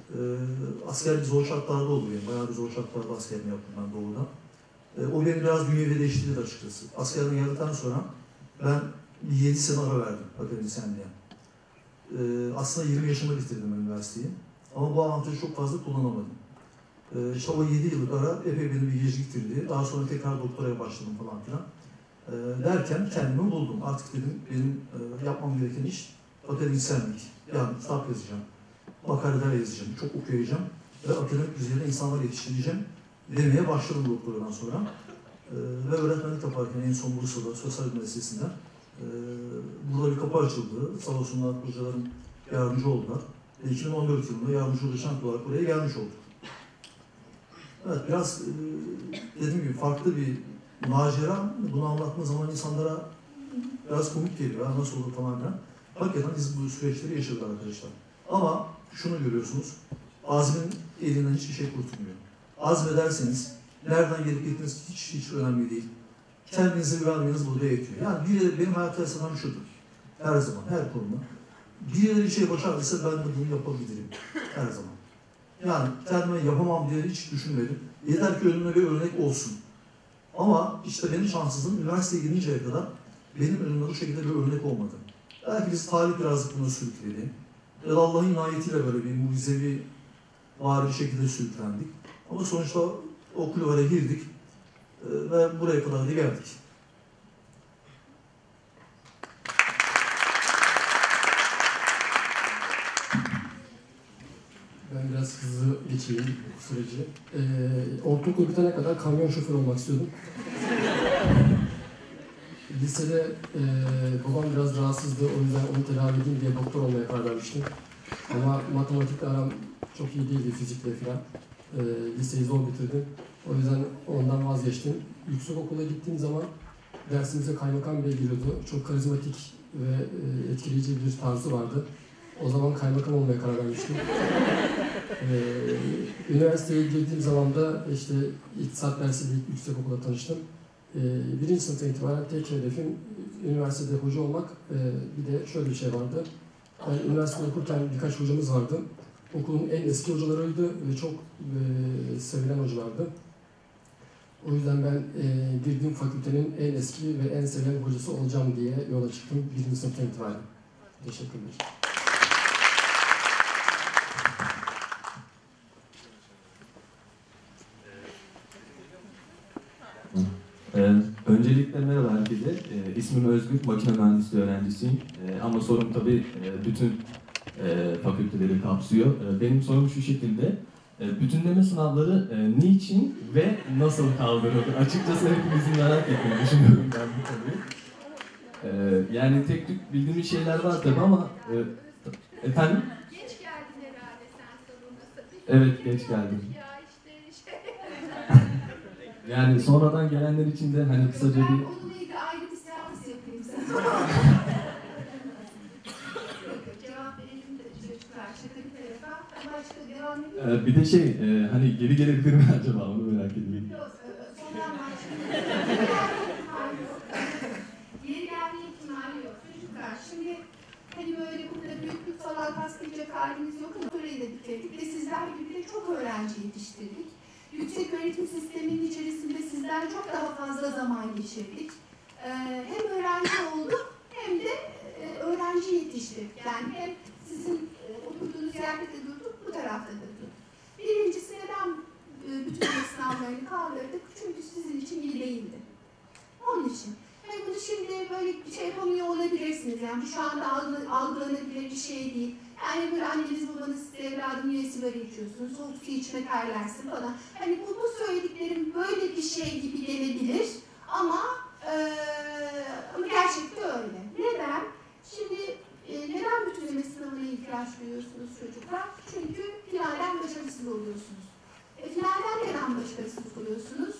S4: Askerlik zor şartlarda oldu benim. Bayağı bir zor şartlarda askerliğimi yaptım ben doğuda. O beni biraz dünyevileştirdi açıkçası. Askerden geldikten sonra ben 7 sene ara verdim akademisyenliğe. Aslında 20 yaşında bitirdim üniversiteyi. Ama bu avantajı çok fazla kullanamadım. İşte o 7 yıllık ara epey beni bir geciktirdi. Daha sonra tekrar doktoraya başladım falan filan. Derken kendimi buldum. Artık dedim benim yapmam gereken iş akademisyenlik. Yani kitap yazacağım, makaleler yazacağım, çok okuyacağım ve akademik düzeyde insanlar yetiştireceğim demeye başladım doktoradan sonra. Ve öğretmenlik yaparken en son Bursa'da, Sosyal Üniversitesi'nde burada bir kapı açıldı. Sağ olsunlar hocalarım yardımcı oldular. 2014 yılında yardımcı doçent olarak buraya gelmiş olduk. Evet, biraz dediğim gibi farklı bir macera. Bunu anlattığım zaman insanlara biraz komik geliyor. Nasıl olur falan filan. Hakikaten biz bu süreçleri yaşadık arkadaşlar. Ama şunu görüyorsunuz. Azmin elinden hiçbir şey kurtulmuyor. Azmederseniz nereden gelip gittiğiniz hiç önemli değil. Kendinize güvenmeniz burada yetiyor. Yani birileri benim hayat felsefem şudur. Her zaman, her konuda. Birileri bir şey başardıysa ben de bunu yapabilirim. Her zaman. Yani kendime yapamam diye hiç düşünmedim. Yeter ki önüme bir örnek olsun. Ama işte benim şanssızlığım üniversiteye gidinceye kadar benim önümde bu şekilde bir örnek olmadı. Belki biz tarih birazcık bunu sürükledi. Ya da Allah'ın inayetiyle böyle bir mucizevi var bir şekilde sürüklendik. Ama sonuçta o kulvara girdik ve buraya kadar da geldik.
S3: Ben biraz hızlı geçeyim bu süreci. Ortaokul bitene kadar kamyon şoförü olmak istiyordum. Lisede babam biraz rahatsızdı, o yüzden onu tedavi edeyim diye doktor olmaya karar vermiştim. Ama matematikle aram çok iyi değildi, fizikle falan. Liseyi zor bitirdim. O yüzden ondan vazgeçtim. Yüksekokula gittiğim zaman dersimize kaymakam bey giriyordu. Çok karizmatik ve etkileyici bir tarzı vardı. O zaman kaymakam olmaya karar vermiştim. Üniversiteye girdiğim zaman da işte iktisat dersiyle yüksekokula tanıştım. Birinci sınıftan itibaren tek hedefim üniversitede hoca olmak, bir de şöyle bir şey vardı. Yani üniversitede okurken birkaç hocamız vardı. Okulun en eski hocalarıydı ve çok sevilen hocalardı. O yüzden ben girdiğim fakültenin en eski ve en sevilen hocası olacağım diye yola çıktım 1. sınıftan itibaren. Teşekkürler.
S10: Öncelikle merhaba herkese. İsmim Özgür, makine mühendisliği öğrencisiyim. Ama sorum tabii bütün fakülteleri kapsıyor. Benim sorum şu şekilde. Bütünleme sınavları niçin ve nasıl kaldırıldı? Açıkçası hepimizin merak ettiğini düşünüyorum ben bu konuyu. Yani tek tük bildiğimiz şeyler var tabii ama... efendim?
S5: Geç geldin herhalde sen sonunda.
S10: Evet, geç geldim. Yani sonradan gelenler için de hani kısaca bir...
S5: Ben onunla ilgili ayrı bir seans yapayım sana. Cevap verelim de çocuklar, şaka bir tarafa. Başka devam edelim.
S10: Bir de hani geri gelebilir mi acaba, onu merak ediyorum.
S5: Yok, sonradan başlayalım. Geri gelme ihtimali yok. Çocuklar, şimdi hani böyle burada büyüklük falan taslayacak halimiz yok ama orayı da bitirdik ve sizler gibi de çok öğrenci yetiştirdik. Yüksek öğretim sisteminin içerisinde sizden çok daha fazla zaman geçirdik. Hem öğrenci olduk hem de öğrenci yetiştirdik. Yani hem sizin oturduğunuz yerde de durduk, bu tarafta da durduk. Birincisi neden bütün sınavlarını kaldırdık? Çünkü sizin için iyi değildi. Onun için. Yani bunu şimdi böyle bir şey yapamıyor olabilirsiniz. Yani bu şu anda algılanabilir bir şey değil. Yani böyle anneniz babanız size evladım niye sigara içiyorsunuz, soğuk su içme terlersin falan. Hani bu söylediklerim böyle bir şey gibi gelebilir ama gerçekten öyle. Neden? Şimdi neden bütünleme sınavına ihtiyaç duyuyorsunuz çocuklar? Çünkü finalden başarısız oluyorsunuz. Finalden neden başarısız oluyorsunuz?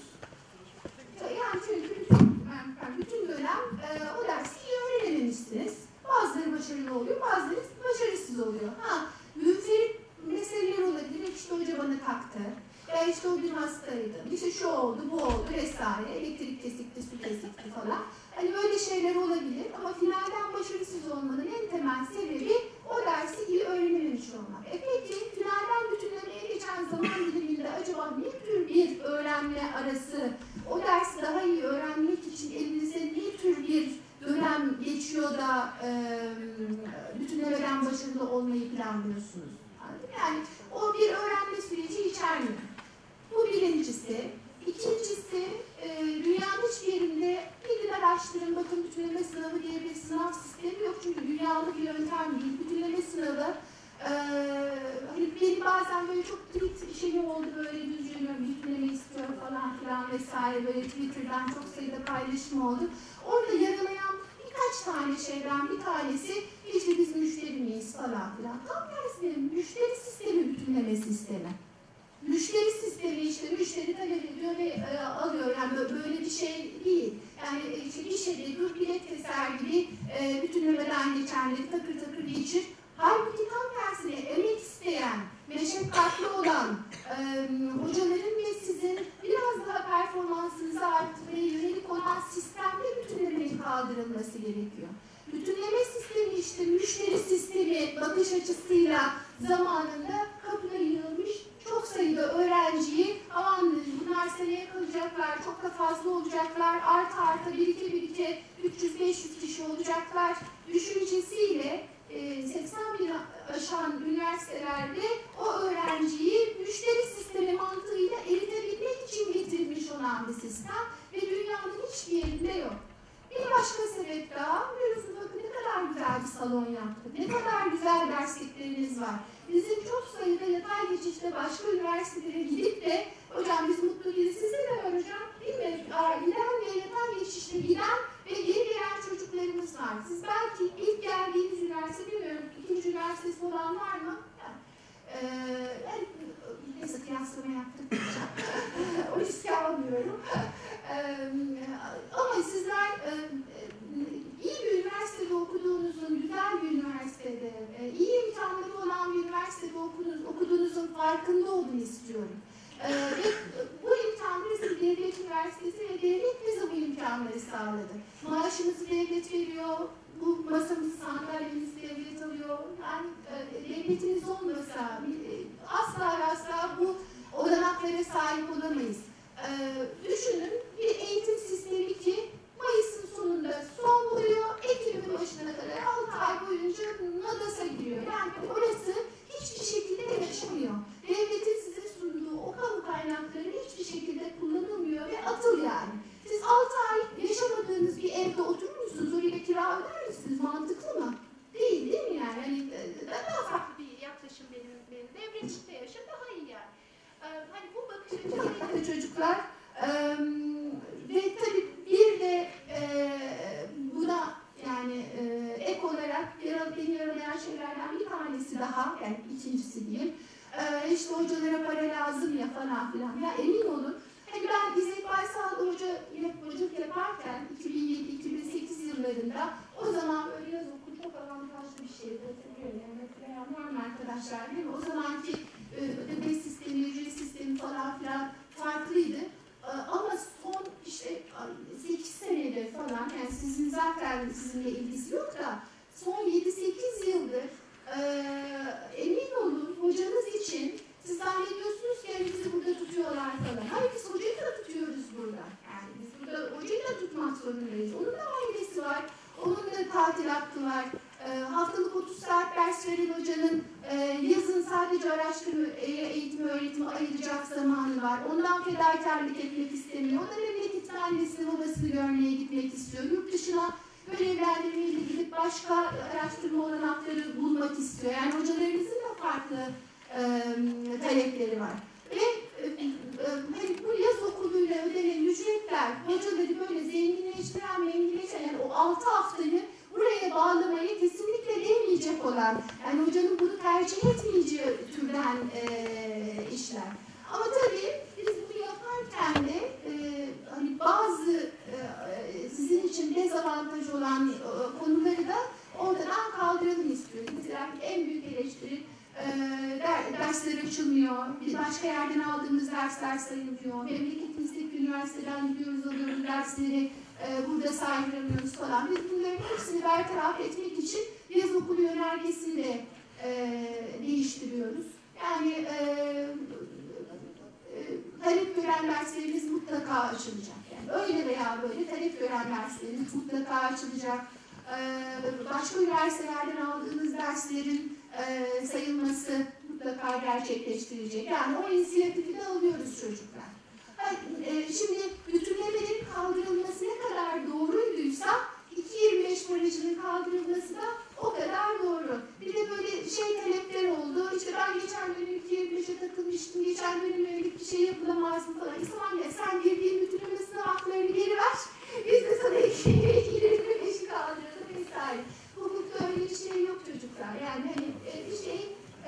S5: Yani çünkü bütün dönem o dersi iyi öğrenememişsiniz. Bazıları başarılı oluyor, bazıları başarısız oluyor. Münferit meseleler olabilir. İşte hoca bana taktı. Ya işte o gün hastaydım. İşte şu oldu, bu oldu vesaire. Elektrik kesikti, su kesikti falan. Hani böyle şeyler olabilir ama finalden başarısız olmanın en temel sebebi o dersi iyi öğrenememiş olmak. Peki finalden bütünlemeye geçen zaman diliminde acaba ne tür bir öğrenme arası, o dersi daha iyi öğrenmek için elinize ne tür bir dönem geçiyor da bütünlemeden başarılı olmayı planlıyorsunuz? Yani o bir öğrenme süreci içermiyor. Bu birincisi. İkincisi, dünyanın hiçbir yerinde gidin araştırın, bakın bütünleme sınavı diye bir sınav sistemi yok. Çünkü dünyalı bir yöntem değil. Bütünleme sınavı, hani benim bazen böyle çok tweet şeyi oldu, böyle düzgünüm, bütünleme istiyor falan filan vesaire, böyle Twitter'dan çok sayıda paylaşım oldu. Orada yaralayan birkaç tane şeyden bir tanesi, işte biz müşteri miyiz falan filan. Tam tersi, müşteri sistemi bütünleme sistemi. Müşteri sistemi işte müşteri talep ediyor ve alıyor. Yani böyle bir şey değil. Yani işte bir şeyde dur bilet keser gibi bütünlemeden geçenleri takır takır geçir. Halbuki tam tersine emek isteyen, meşakkatli olan hocaların ve sizin biraz daha performansınızı arttırmaya yönelik olan sistemde bütünlemenin kaldırılması gerekiyor. Bütünleme sistemi işte müşteri sistemi bakış açısıyla zamanında kapına yığılmış çok sayıda öğrenciyi aman bunlar seneye kalacaklar, çok da fazla olacaklar, arta birike 300-500 kişi olacaklar düşüncesiyle 80 bin aşan üniversitelerde o öğrenciyi müşteri sistemi mantığıyla eritebilmek için getirilmiş olan bir sistem ve dünyanın hiçbir yerinde yok. Bir başka sebep daha, biliyorsunuz bakın ne kadar güzel bir salon yaptık, ne kadar güzel derslikleriniz var. Bizim çok sayıda yatay geçişte başka üniversitelere gidip de, hocam biz mutlu değiliz, sizde de var hocam, değil mi? Giden ve yatay geçişte giden ve geri gelen çocuklarımız var. Siz belki ilk geldiğiniz üniversite, bilmiyorum, ikinci üniversitesi olan var mı? Neyse kıyaslama yaptık. O riski almıyorum. Ama sizler iyi bir üniversitede okuduğunuzun, güzel bir üniversitede, iyi imkanları olan bir üniversitede okuduğunuzun farkında olun istiyorum. Ve bu imkanları siz devlet üniversitesi ve devlet bize bu imkanı imkanları sağladı. Maaşımızı devlet veriyor, bu masamızı, sandalyemizi devlet alıyor. Yani devletimiz olmasa asla ve asla bu olanaklara sahip olamayız. Düşünün bir eğitim sistemi ki Mayıs'ın sonunda son buluyor, Ekim'in başına kadar 6 ay boyunca nadasa giriyor. Yani orası hiçbir şekilde yaşamıyor. Devletin size sunduğu o kamu kaynakları hiçbir şekilde kullanılmıyor ve atıl yani. Siz 6 ay yaşamadığınız bir evde oturur musunuz? Oraya kira öder misiniz? Mantıklı mı? Değil mi yani? Hani daha farklı bir yaklaşım benim devlet içinde yaşa daha iyi yani. Hani bu bakış açısıyla çocuklar ve tabii bir de buna yani ek olarak beni yaralayan şeylerden bir tanesi daha, yani ikincisi diyeyim. İşte hocalara para lazım ya falan filan. Ya emin olun, hani ben İzzet Baysal'da hocalık yaparken 2007-2008 yıllarında o zaman böyle yaz okulu çok avantajlı bir şeydi. Hatırlıyorum, var mı arkadaşlar değil mi? O zamanki ödeme sistemi, ücret sistemi falan filan farklıydı. Ama son işte 8 senedir falan, yani sizin zaten sizinle ilgisi yok da son 7-8 yıldır emin olun hocanız için siz zannediyorsunuz ki yani bizi burada tutuyorlar falan. Hayır, biz hocayı da tutuyoruz burada. Yani biz burada hocayı da tutmak zorundayız. Onun da ailesi var, onun da tatil hakkı var. Haftalık 30 saat ders veren hocanın yazın sadece araştırma, eğitim, öğretimi ayıracak zamanı var. Ondan fedakarlık etmek istemiyor. O da memleketine annesini, babasını görmeye gitmek istiyor. Yurt dışına görevlendirmeyle gidip başka araştırma olanakları bulmak istiyor. Yani hocalarımızın da farklı talepleri var. Ve hani bu yaz okuluyla ödenen ücretler hocaları böyle zenginleştiren, yani o 6 haftayı buraya bağlamaya kesinlikle değmeyecek olan, yani hocanın bunu tercih etmeyeceği türden işler. Ama tabii biz bunu yaparken de hani bazı sizin için dezavantaj olan konuları da ortadan kaldıralım istiyoruz. Mesela en büyük eleştiri dersler açılmıyor, bir başka yerden aldığımız dersler sayılmıyor, memleketimizdeki üniversiteden gidiyoruz, alıyoruz dersleri, burada saydıramıyoruz falan. Biz bunların hepsini bertaraf etmek için yaz okulu yönergesini de değiştiriyoruz. Yani talep gören derslerimiz mutlaka açılacak. Yani öyle veya böyle talep gören derslerimiz mutlaka açılacak. Başka üniversitelerden aldığımız derslerin sayılması mutlaka gerçekleştirilecek. Yani o inisiyatifi de alıyoruz çocuklar. Şimdi bütünlemelerin kaldırılması ne kadar doğruyduysa 2.25 barajının kaldırılması da o kadar doğru. Bir de böyle talepler oldu. İşte ben geçen dönem 2.25'e takılmıştım. Geçen dönem öyle bir şey yapılamaz mı falan. İsmail sen girdiğin bütünleme sınav haklarını geri ver. Biz de sana 2.25'i kaldıralım vesaire. Hukukta öyle bir şey yok çocuklar. Yani hani bir şey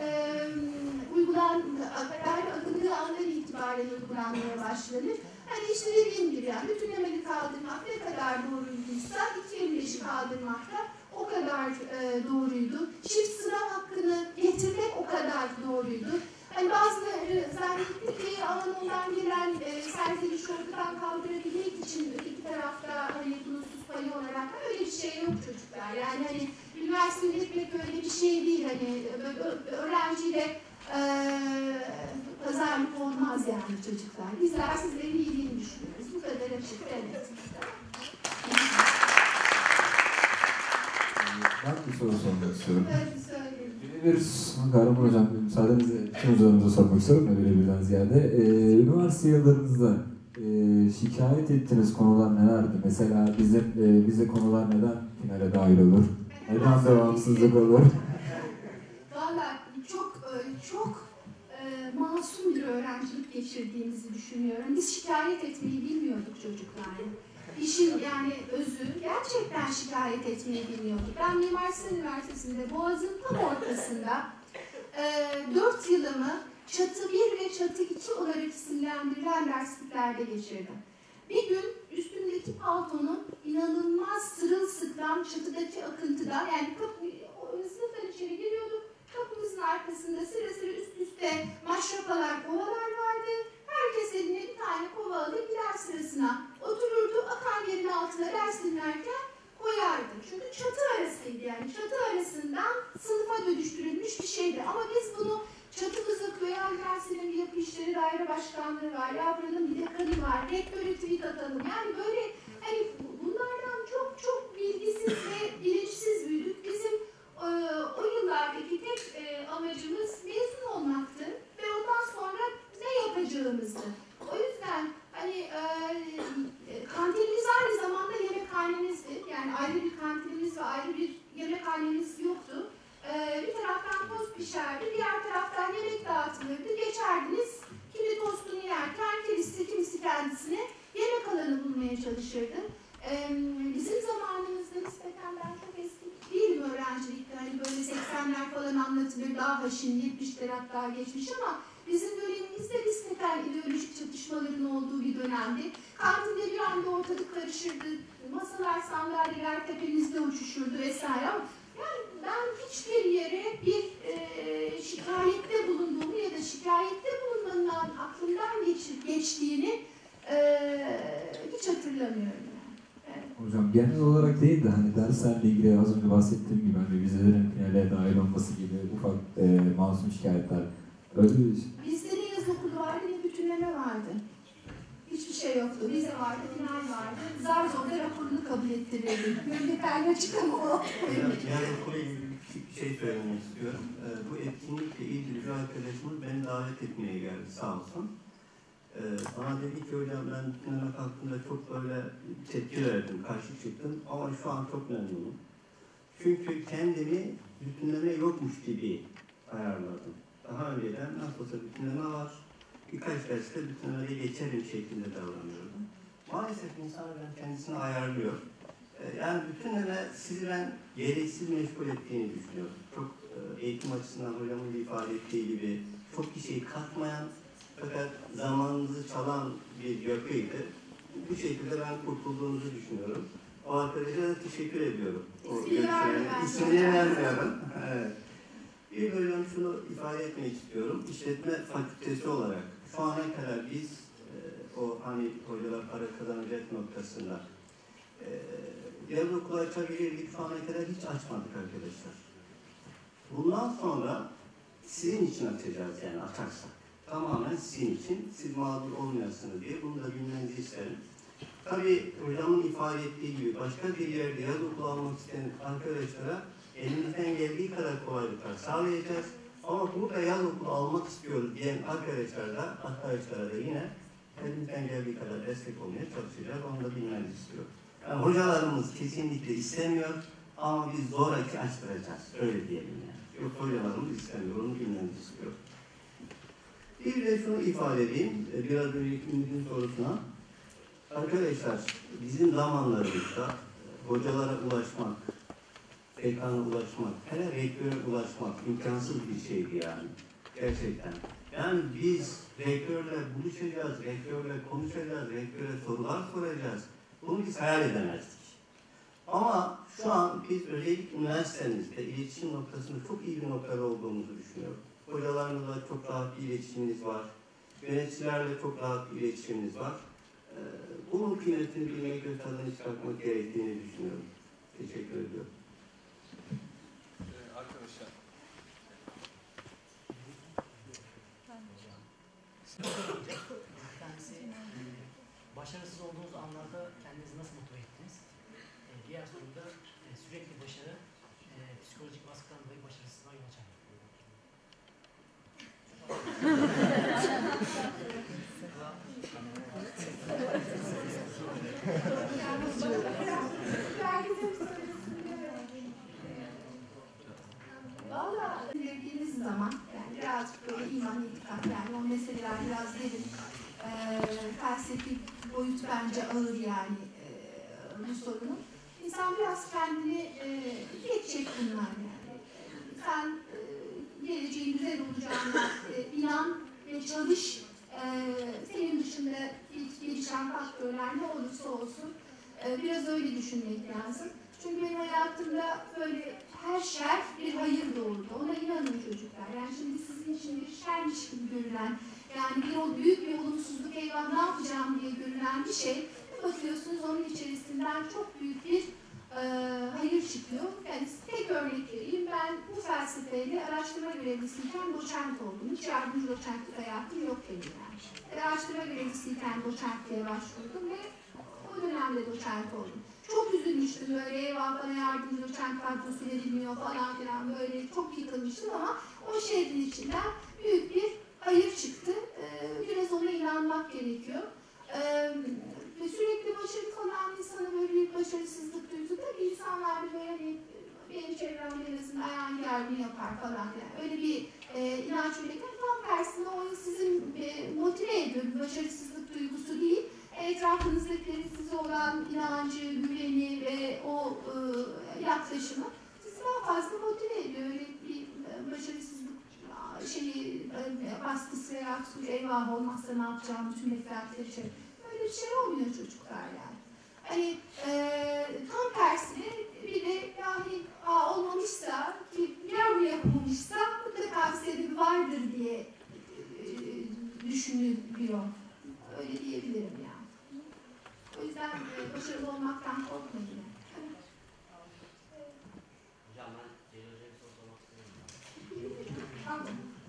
S5: akıllı andan itibaren uygulanmaya başlanır. Hani işte dediğim gibi yani bütünlemeli kaldırmak ne kadar doğruyduysa 2.25'i kaldırmak da o kadar doğruydu. Çift sınav hakkını getirmek o kadar doğruydu. Hani bazıları zannetti ki alanından gelen serzeniş ortadan kaldırabilmek için iki tarafta hani bunu sus payı olarak öyle bir şey yok çocuklar. Yani hani üniversite yönetmek öyle bir şey değil. Hani öğrenciyle pazarlık olmaz yani çocuklar. Bizler sizlerin iyiliğini düşünüyoruz. Bu kadar açık. Evet.
S1: Ben bir soru sormak istiyorum.
S5: Evet, söyleyeyim.
S1: Birebir, Kahraman Hocam, müsaadenizle bütün hocalarımıza sormak istiyorum da birebirden ziyade. Üniversite yıllarınızda şikayet ettiğiniz konular nelerdi? Mesela bize konular neden finale dahil olur? Neden devamsızlık olur?
S5: Valla çok masum bir öğrencilik geçirdiğimizi düşünüyorum. Biz şikayet etmeyi bilmiyorduk çocuklar. İşin yani özü, gerçekten şikayet etmeyi bilmiyorduk. Ben Mimar Sinan Üniversitesi'nde Boğaz'ın tam ortasında 4 yılımı çatı 1 ve çatı 2 olarak isimlendirilen dersliklerde geçirdim. Bir gün üstümdeki paltonun inanılmaz sırılsıklam çatıdaki akıntıdan, yani sınıftan içeri giriyorduk, kapımızın arkasında sıra sıra üst üste maşrapalar, kovalar vardı. Herkes eline bir tane kova alır gider sırasına otururdu, akan yerine idare başkanları var, ya buranın bir dekanı var, rektöre tweet atalım. Yani böyle hani bunlardan çok çok bilgisiz ve bilinçsiz büyüdük. Bizim o yıllardaki tek amacımız mezun olmaktı ve ondan sonra ne yapacağımızdı. O yüzden hani kantinimiz aynı zamanda yemekhanemizdi. Yani ayrı bir kantinimiz ve ayrı bir yemekhanemiz yoktu. Bir taraftan tost pişerdi, diğer taraftan yemek dağıtılırdı. Geçerdiniz, kimi tostunu yerken, kimisi kendisine yemek alanı bulmaya çalışırdı. Bizim zamanımızda nispeten ben çok eski değilim öğrencilikte. Hani böyle 80'ler falan anlatılır, daha haşin, 70'ler hatta geçmiş ama bizim dönemimizde nispeten ideolojik çatışmaların olduğu bir dönemdi. Kantinde bir anda ortalık karışırdı, masalar, sandalyeler tepemizde uçuşurdu vesaire ama yani ben hiçbir yere bir şikayette bulunduğumu ya da şikayette bulunmanın aklımdan geçtiğini hiç hatırlamıyorum. Evet.
S1: Hocam genel olarak değil de hani derslerle ilgili az önce bahsettiğim gibi hani vizelerin finale dahil olması gibi ufak masum şikayetler öyle bir şey.
S5: Bizde ne yaz okulu vardı ne bütünleme vardı. Hiçbir şey yoktu. Vize vardı, final vardı. Zar zor da raporunu kabul ettirirdim. Yeterli açıklama o.
S6: Yani okula ilgili bir şey söylemek istiyorum. Bu etkinlikle ilgili bir arkadaşımız beni davet etmeye geldi sağ olsun. Bana dedi ki hocam ben bütünleme hakkında çok böyle tepki verdim, karşı çıktım ama şu an çok memnunum. Çünkü kendimi bütünleme yokmuş gibi ayarladım. Daha önceden nasıl olsa bütünleme var, birkaç derste bütünlemeye geçerim şeklinde davranıyordum. Maalesef insan kendisini ayarlıyor. Yani bütünleme sizi ben gereksiz meşgul ettiğini düşünüyorum. Çok eğitim açısından hocamın ifade ettiği gibi çok kişiyi katmayan fakat zamanınızı çalan bir yapıydı. Bu şekilde ben kurtulduğunuzu düşünüyorum. O arkadaşa da teşekkür ediyorum. İsmini vermiyorum. Evet. Bir de hocam şunu ifade etmek istiyorum. İşletme fakültesi olarak şu ana kadar biz o hani hocalar para kazanacak noktasında yaz okulu açabilirdik, şu ana kadar hiç açmadık arkadaşlar. Bundan sonra sizin için açacağız yani açarsak. Tamamen sizin için, siz mağdur olmayasınız diye bunu da bilmenizi isterim. Tabii hocamın ifade ettiği gibi başka bir yerde yaz okulu almak isteyen arkadaşlara elimizden geldiği kadar kolaylıklar sağlayacağız. Ama burada yaz okulu almak istiyoruz diyen arkadaşlara da yine elimizden geldiği kadar destek olmaya çalışacağız. Onu da bilmenizi istiyorum. Yani hocalarımız kesinlikle istemiyor ama biz zoraki açtıracağız. Öyle diyelim yani. Yok hocalarımız istemiyor, onu bilmenizi istiyorum. Bir de şunu ifade edeyim, biraz önceki Ümit'in sorusuna. Arkadaşlar, bizim zamanlarımızda hocalara ulaşmak, dekana ulaşmak, hele rektöre ulaşmak imkansız bir şeydi yani. Gerçekten. Yani biz rektörle buluşacağız, rektörle konuşacağız, rektöre sorular soracağız. Bunu biz hayal edemezdik. Ama şu an biz özellikle üniversitemizde iletişim noktasında çok iyi bir noktada olduğumuzu düşünüyorum. Hocalarımızla çok rahat bir iletişimimiz var. Yöneticilerle çok rahat bir iletişimimiz var. Bunun kıymetini bilmek ve tadını çıkartmak gerektiğini düşünüyorum. Teşekkür ediyorum.
S2: Arkadaşlar.
S11: Bir tanesi başarısız olduğunuz anlarda kendinizi nasıl motive ettiniz? Diğer soruda sürekli başarı psikolojik baskıdan dolayı başarısızlığa yol açar.
S5: Valla sevdiğiniz zaman yani birazcık böyle iman itikat yani o meseleler biraz derin felsefi boyut bence ağır yani bu sorunun. İnsan biraz kendini geçecek bunlar yani. Sen geleceğin güzel olacağına inan ve çalış. Senin dışında ilk gelişen faktörler ne olursa olsun biraz öyle düşünmek lazım. Çünkü benim hayatımda böyle her şer bir hayır doğurdu. Ona inanın çocuklar. Yani şimdi sizin için bir şermiş gibi görülen, yani bir büyük bir olumsuzluk, eyvah ne yapacağım diye görülen bir şey. Bakıyorsunuz onun içerisinden çok büyük bir hayır çıkıyor. Yani tek örnek vereyim. Ben bu felsefeyle araştırma görevlisiyken doçent oldum. Hiç yardımcı doçentlik hayatım yok benim yani. Araştırma görevlisiyken doçentliğe başvurdum ve o dönemde doçent oldum. Çok üzülmüştüm böyle, eyvah bana yardımcı doçent kadrosu verilmiyor falan filan, böyle çok yıkılmıştım ama o şehrin içinden büyük bir hayır çıktı. Biraz ona inanmak gerekiyor. Sürekli başarı falan insana böyle bir başarısızlık duydu da insanlar böyle hani benim çevremde en azından ayağın yardımı yapar falan filan. Öyle bir inanç birlikte tam tersine o sizi motive ediyor. Bir başarısızlık duygusu değil. Etrafınızdakilerin size olan inancı, güveni ve o yaklaşımı sizi daha fazla motive ediyor. Öyle bir başarısızlık baskısı veya eyvah olmazsa ne yapacağım, bütün beklentileri şey. Öyle bir şey olmuyor çocuklar yani. Hani tam tersine bir de yani olmamışsa, ki bir yapılmamışsa mutlaka bir sebebi vardır diye düşünülüyor. Öyle diyebilirim yani. O yüzden başarılı olmaktan korkmayın.
S12: Hocam ben Celil Hoca'ya bir soru sormak istiyorum.
S5: Tamam.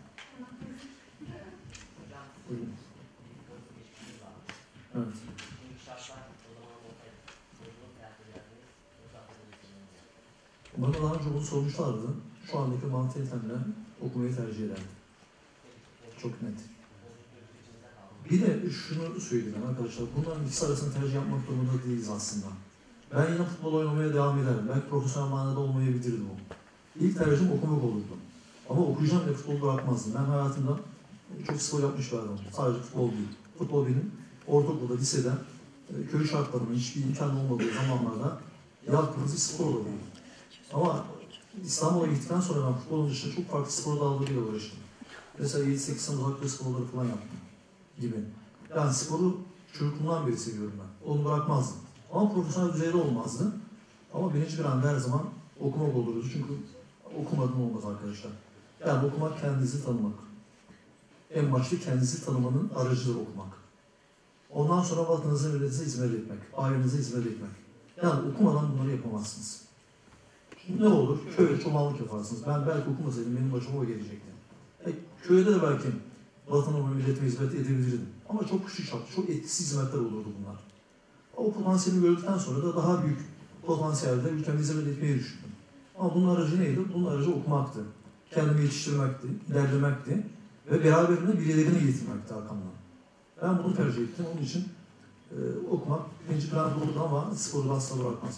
S12: Hocam,
S4: Buyurun.
S12: geçmişiniz var.
S4: Evet.
S12: Şimdi şartlar o zaman ortaya sorumluluk tercih ederdiniz. Yoksa akademik mi?
S4: Bana daha önce bunu sormuşlardı. Şu andaki mantalitemle okumayı tercih ederdim. Çok net. Bir de şunu söyleyeyim arkadaşlar, bunların ikisi arasında tercih yapmak durumunda değiliz aslında. Ben yine futbol oynamaya devam ederim. Belki profesyonel manada olmayabilirdim o. İlk tercihim okumak olurdu. Ama okuyacağım diye futbolu bırakmazdım. Ben hayatımda çok spor yapmış bir adamım. Sadece futbol değil. Futbol benim ortaokulda, lisede, köy şartlarının hiçbir imkan olmadığı zamanlarda yaptığımız bir spor oldu. Ama İstanbul'a gittikten sonra ben futbolun dışında çok farklı spor dallarıyla uğraştım. Mesela 7-8 sene uzaklık sporları falan yaptım gibi. Yani sporu çocukluğumdan beri seviyorum ben. Onu bırakmazdım. Ama profesyonel düzeyde olmazdı. Ama birinci bir anda her zaman okumak olurdu. Çünkü okumadan olmaz arkadaşlar. Yani okumak kendinizi tanımak. En başta kendinizi tanımanın aracıdır okumak. Ondan sonra vatanınıza, milletinize hizmet etmek. Ailenize hizmet etmek. Yani okumadan bunları yapamazsınız. Ne olur? Köyde çobanlık yaparsınız. Ben belki okumasaydım benim başıma o gelecekti. Köyde de belki vatanıma, milletime hizmet edebilirdim. Ama çok küçük çaplı, çok etkisiz hizmetler olurdu bunlar. O potansiyeli gördükten sonra da daha büyük potansiyelde ülkeme hizmet etmeyi düşündüm. Ama bunun aracı neydi? Bunun aracı okumaktı. Kendimi yetiştirmekti, ilerlemekti ve beraberinde birilerini getirmekti arkamdan. Ben bunu tercih ettim. Onun için okumak birinci planda olurdu ama sporu da asla bırakmazdım.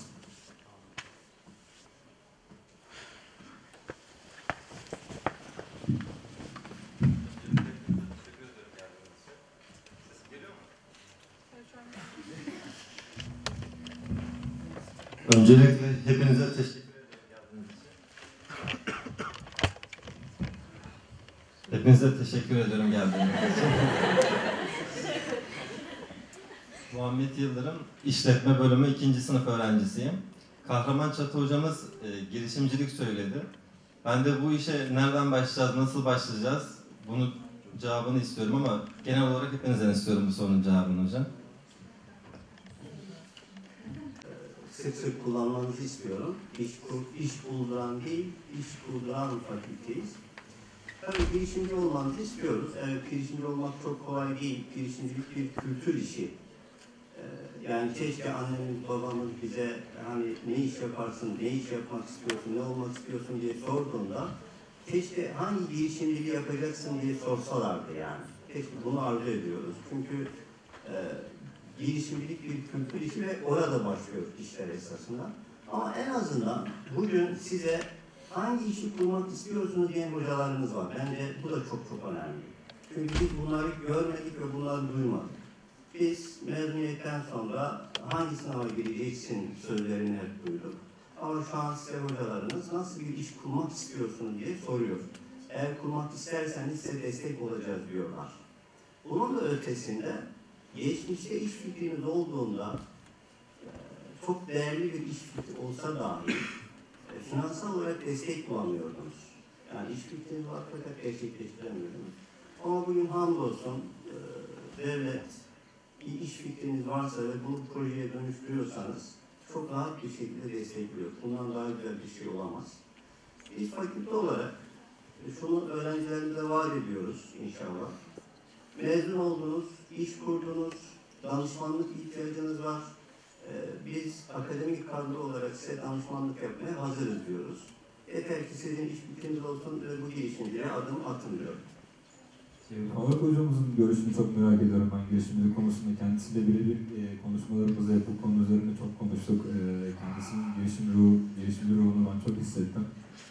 S13: Öncelikle hepinize teşekkür ederim geldiğiniz için. Hepinize teşekkür ederim geldiğiniz için. Muhammed Yıldırım, İşletme Bölümü 2. sınıf öğrencisiyim. Kahraman Çatı hocamız girişimcilik söyledi. Ben de bu işe nereden başlayacağız, nasıl başlayacağız? Bunun cevabını istiyorum ama genel olarak hepinizden istiyorum bu sorunun cevabını hocam.
S6: Sık sık kullanmanızı istiyorum. İş bulduran değil, iş kurduran fakülteyiz. Tabii girişimci olmanızı istiyoruz. Evet, girişimci olmak çok kolay değil. Girişimcilik bir kültür işi. Yani keşke annemiz, babamız bize hani ne iş yaparsın, ne iş yapmak istiyorsun, ne olmak istiyorsun diye sorduğunda keşke hangi girişimciliği yapacaksın diye sorsalardı yani. Keşke bunu arzu ediyoruz. Çünkü girişimcilik bir kültür işi ve orada başlıyor işler esasında. Ama en azından bugün size hangi işi kurmak istiyorsunuz diyen hocalarınız var. Bence bu da çok çok önemli. Çünkü biz bunları görmedik ve bunları duymadık. Biz mezuniyetten sonra hangi sınava gireceksin sözlerini hep duyduk. Ama şu an size hocalarınız nasıl bir iş kurmak istiyorsunuz diye soruyor. Eğer kurmak isterseniz size destek olacağız diyorlar. Bunun da ötesinde geçmişte iş fikrimiz olduğunda çok değerli bir iş fikri olsa dahi finansal olarak destek bulamıyordunuz. Yani iş fikriniz var fakat gerçekleştiremiyordunuz. Ama bugün hamdolsun devlet iş fikriniz varsa ve bunu projeye dönüştürüyorsanız çok rahat bir şekilde destekliyor. Bundan daha güzel bir şey olamaz. Biz fakülte olarak şunu öğrencilerimize vaat ediyoruz inşallah. Mezun oldunuz, iş kurdunuz, danışmanlık ihtiyacınız var. Biz akademik kadro olarak size danışmanlık yapmaya hazırız diyoruz. Yeter ki sizin iş fikriniz olsun ve bu girişimciye adım atın diyor.
S1: Faruk hocamızın görüşünü çok merak ediyorum ben girişimcilik konusunda. Kendisiyle birebir konuşmalarımızda hep bu konu üzerine çok konuştuk. Kendisinin girişimci ruhunu ben çok hissettim.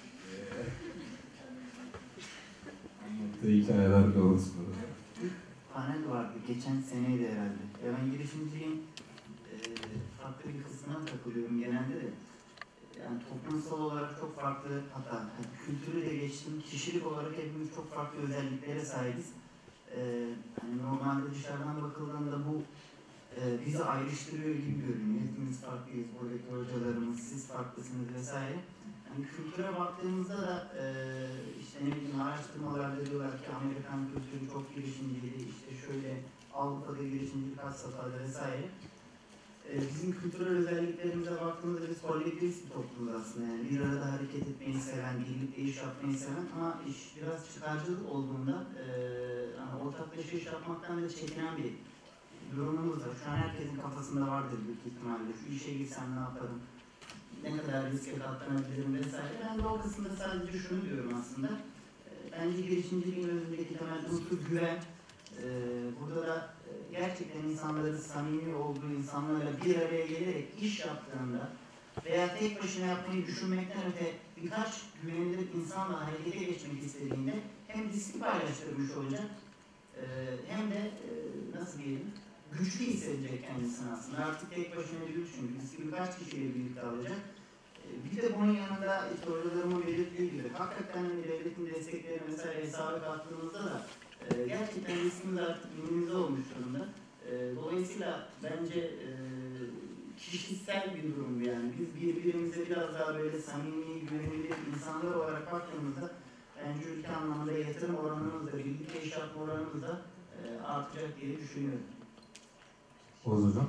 S1: Anlattığı hikayeler doğrultusunda.
S7: Panel vardı, geçen seneydi herhalde. Ben girişimciliğin farklı bir kısmına takılıyorum genelde de. Yani toplumsal olarak çok farklı, hatta kültürü de geçtim, kişilik olarak hepimiz çok farklı özelliklere sahibiz. Hani normalde dışarıdan bakıldığında bu bizi ayrıştırıyor gibi görünüyor. Hepimiz farklıyız, buradaki hocalarımız, siz farklısınız vesaire. Yani kültüre baktığımızda da işte ne bileyim araştırmalarda diyorlar ki Amerikan kültürü çok girişimciydi, işte şöyle Avrupa'da girişimcilik had safhada vesaire. Bizim kültürel özelliklerimize baktığımızda biz kolektivist bir toplumuz aslında. Yani bir arada hareket etmeyi seven, birlikte iş yapmayı seven ama iş biraz çıkarcılık olduğunda yani ortaklaşa iş yapmaktan da çekinen bir durumumuz var. Şu an herkesin kafasında vardır büyük ihtimalle. Şu işe girsem ne yaparım, ne kadar riske katlanabilirim vesaire. Ben de o kısımda sadece şunu diyorum aslında. Bence girişimciliğin özündeki temel unsur güven. Burada da gerçekten insanların samimi olduğu insanlarla bir araya gelerek iş yaptığında veya tek başına yapmayı düşünmekten öte birkaç güvenilir insanla harekete geçmek istediğinde hem riski paylaştırmış olacak hem de nasıl diyelim güçlü hissedecek kendisini aslında. Artık tek başına değil çünkü riski birkaç kişiyle birlikte alacak. Bir de bunun yanında işte hocalarımın belirttiği gibi hakikaten devletin destekleri mesela hesaba kattığımızda da gerçekten riskimiz artık minimize olmuş durumda. Dolayısıyla bence kişisel bir durum yani. Biz birbirimize biraz daha böyle samimi, güvenilir insanlar olarak baktığımızda bence ülke anlamında yatırım oranımız da, birlikte iş yapma oranımız da artacak diye düşünüyorum.
S1: Oğuz Hocam.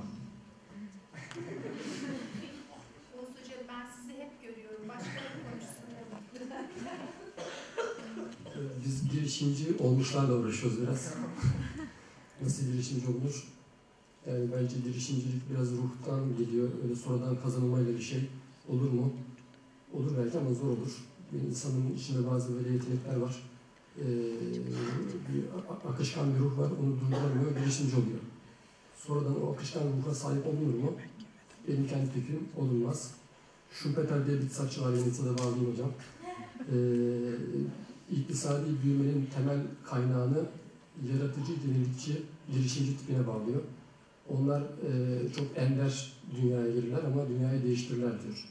S5: Oğuz Hocam ben sizi hep görüyorum. Başkaları konuşsun.
S3: Biz girişimci olmuşlarla uğraşıyoruz biraz. Nasıl girişimci olunur? Yani bence girişimcilik biraz ruhtan geliyor. Öyle sonradan kazanılmayla bir şey olur mu? Olur belki ama zor olur. Bir insanın içinde bazı böyle yetenekler var. Bir akışkan bir ruh var. Onu durduramıyor. Girişimci oluyor. Sonradan o akışkan ruha sahip olunur mu? Benim kendi fikrim olunmaz. Schumpeter diye bir iktisatçı var. Yeni da bağlayayım hocam. İktisadi büyümenin temel kaynağını yaratıcı, yenilikçi, girişimci tipine bağlıyor. Onlar çok ender dünyaya gelirler ama dünyayı değiştirirler diyor.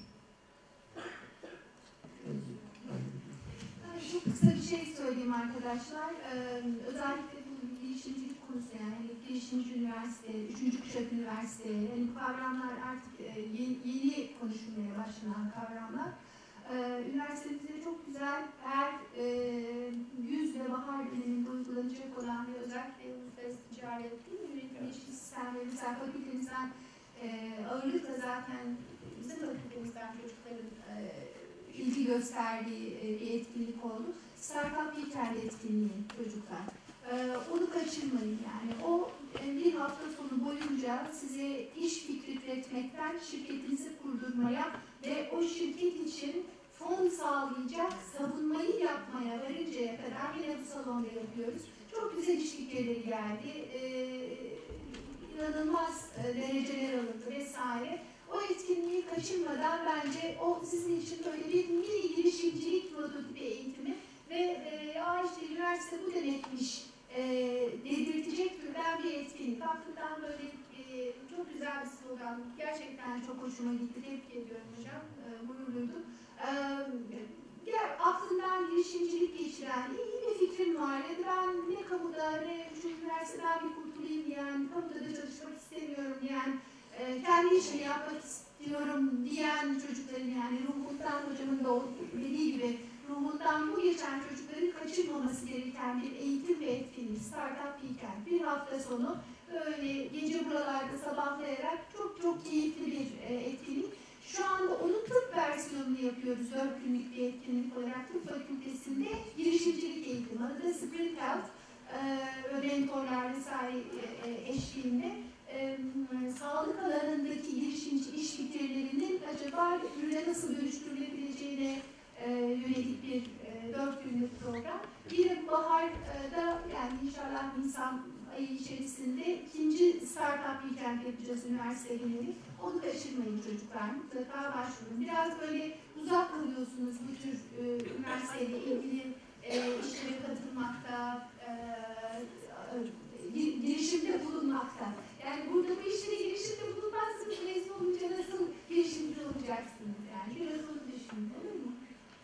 S5: Çok kısa bir şey söyleyeyim arkadaşlar. Özellikle bu girişimcilik konusu yani girişimci üniversite, 3. kuşak üniversite, yani kavramlar artık yeni konuşulmaya başlanan kavramlar. Üniversitemizde çok güzel her yüz ve bahar döneminde uygulanacak olan ve özellikle uluslararası ticaret değil mi? Yönetim ilişki sistemleri, mesela fakültemizden ağırlıkla zaten bizim fakültemizden çocukların ilgi gösterdiği bir etkinlik oldu. Startup Weekend etkinliği çocuklar. Onu kaçırmayın yani. O bir hafta sonu boyunca size iş fikri üretmekten şirketinizi kurdurmaya ve o şirket için fon sağlayacak savunmayı yapmaya varıncaya kadar yine bu salonda yapıyoruz. Çok güzel iş fikirleri geldi. İnanılmaz dereceler alındı vesaire. O etkinliği kaçırmadan bence o sizin için böyle bir mini girişimcilik prototipi eğitimi ve işte üniversite bu demekmiş dedirtecek türden bir etkinlik. Hakikaten böyle çok güzel bir slogan. Gerçekten çok hoşuma gitti. Tebrik ediyorum hocam. Gurur duydum. Aklından girişimcilik geçiren iyi bir fikrim var. Ben ne kamuda ne şu üniversiteden bir kurtulayım diyen, kamuda da çalışmak istemiyorum diyen, kendi işimi yapmak istiyorum diyen çocukların yani ruhundan hocamın da dediği gibi ruhundan bu geçen çocukların kaçırmaması gereken bir eğitim ve etkinlik. Startup Weekend. Bir hafta sonu böyle gece buralarda sabahlayarak çok keyifli bir etkinlik. Şu anda onun tıp versiyonunu yapıyoruz. 4 günlük bir etkinlik olarak tıp fakültesinde girişimcilik eğitimi. Adı da Spring Health. mentorlar vesaire eşliğinde sağlık alanındaki girişimci iş fikirlerinin acaba ürüne nasıl dönüştürülebileceğine yönelik bir 4 günlük program. Bir baharda yani inşallah Nisan ayı içerisinde ikinci startup weekend yapacağız üniversiteye yönelik. Onu kaçırmayın çocuklar, mutlaka başvurun. Biraz böyle uzak kalıyorsunuz bu tür üniversiteyle ilgili işlere katılmakta, girişimde bulunmakta. Yani burada bu işlere girişimde bulunmazsınız, mezun olunca nasıl girişimci olacaksınız yani? Biraz onu düşünün, olur mu?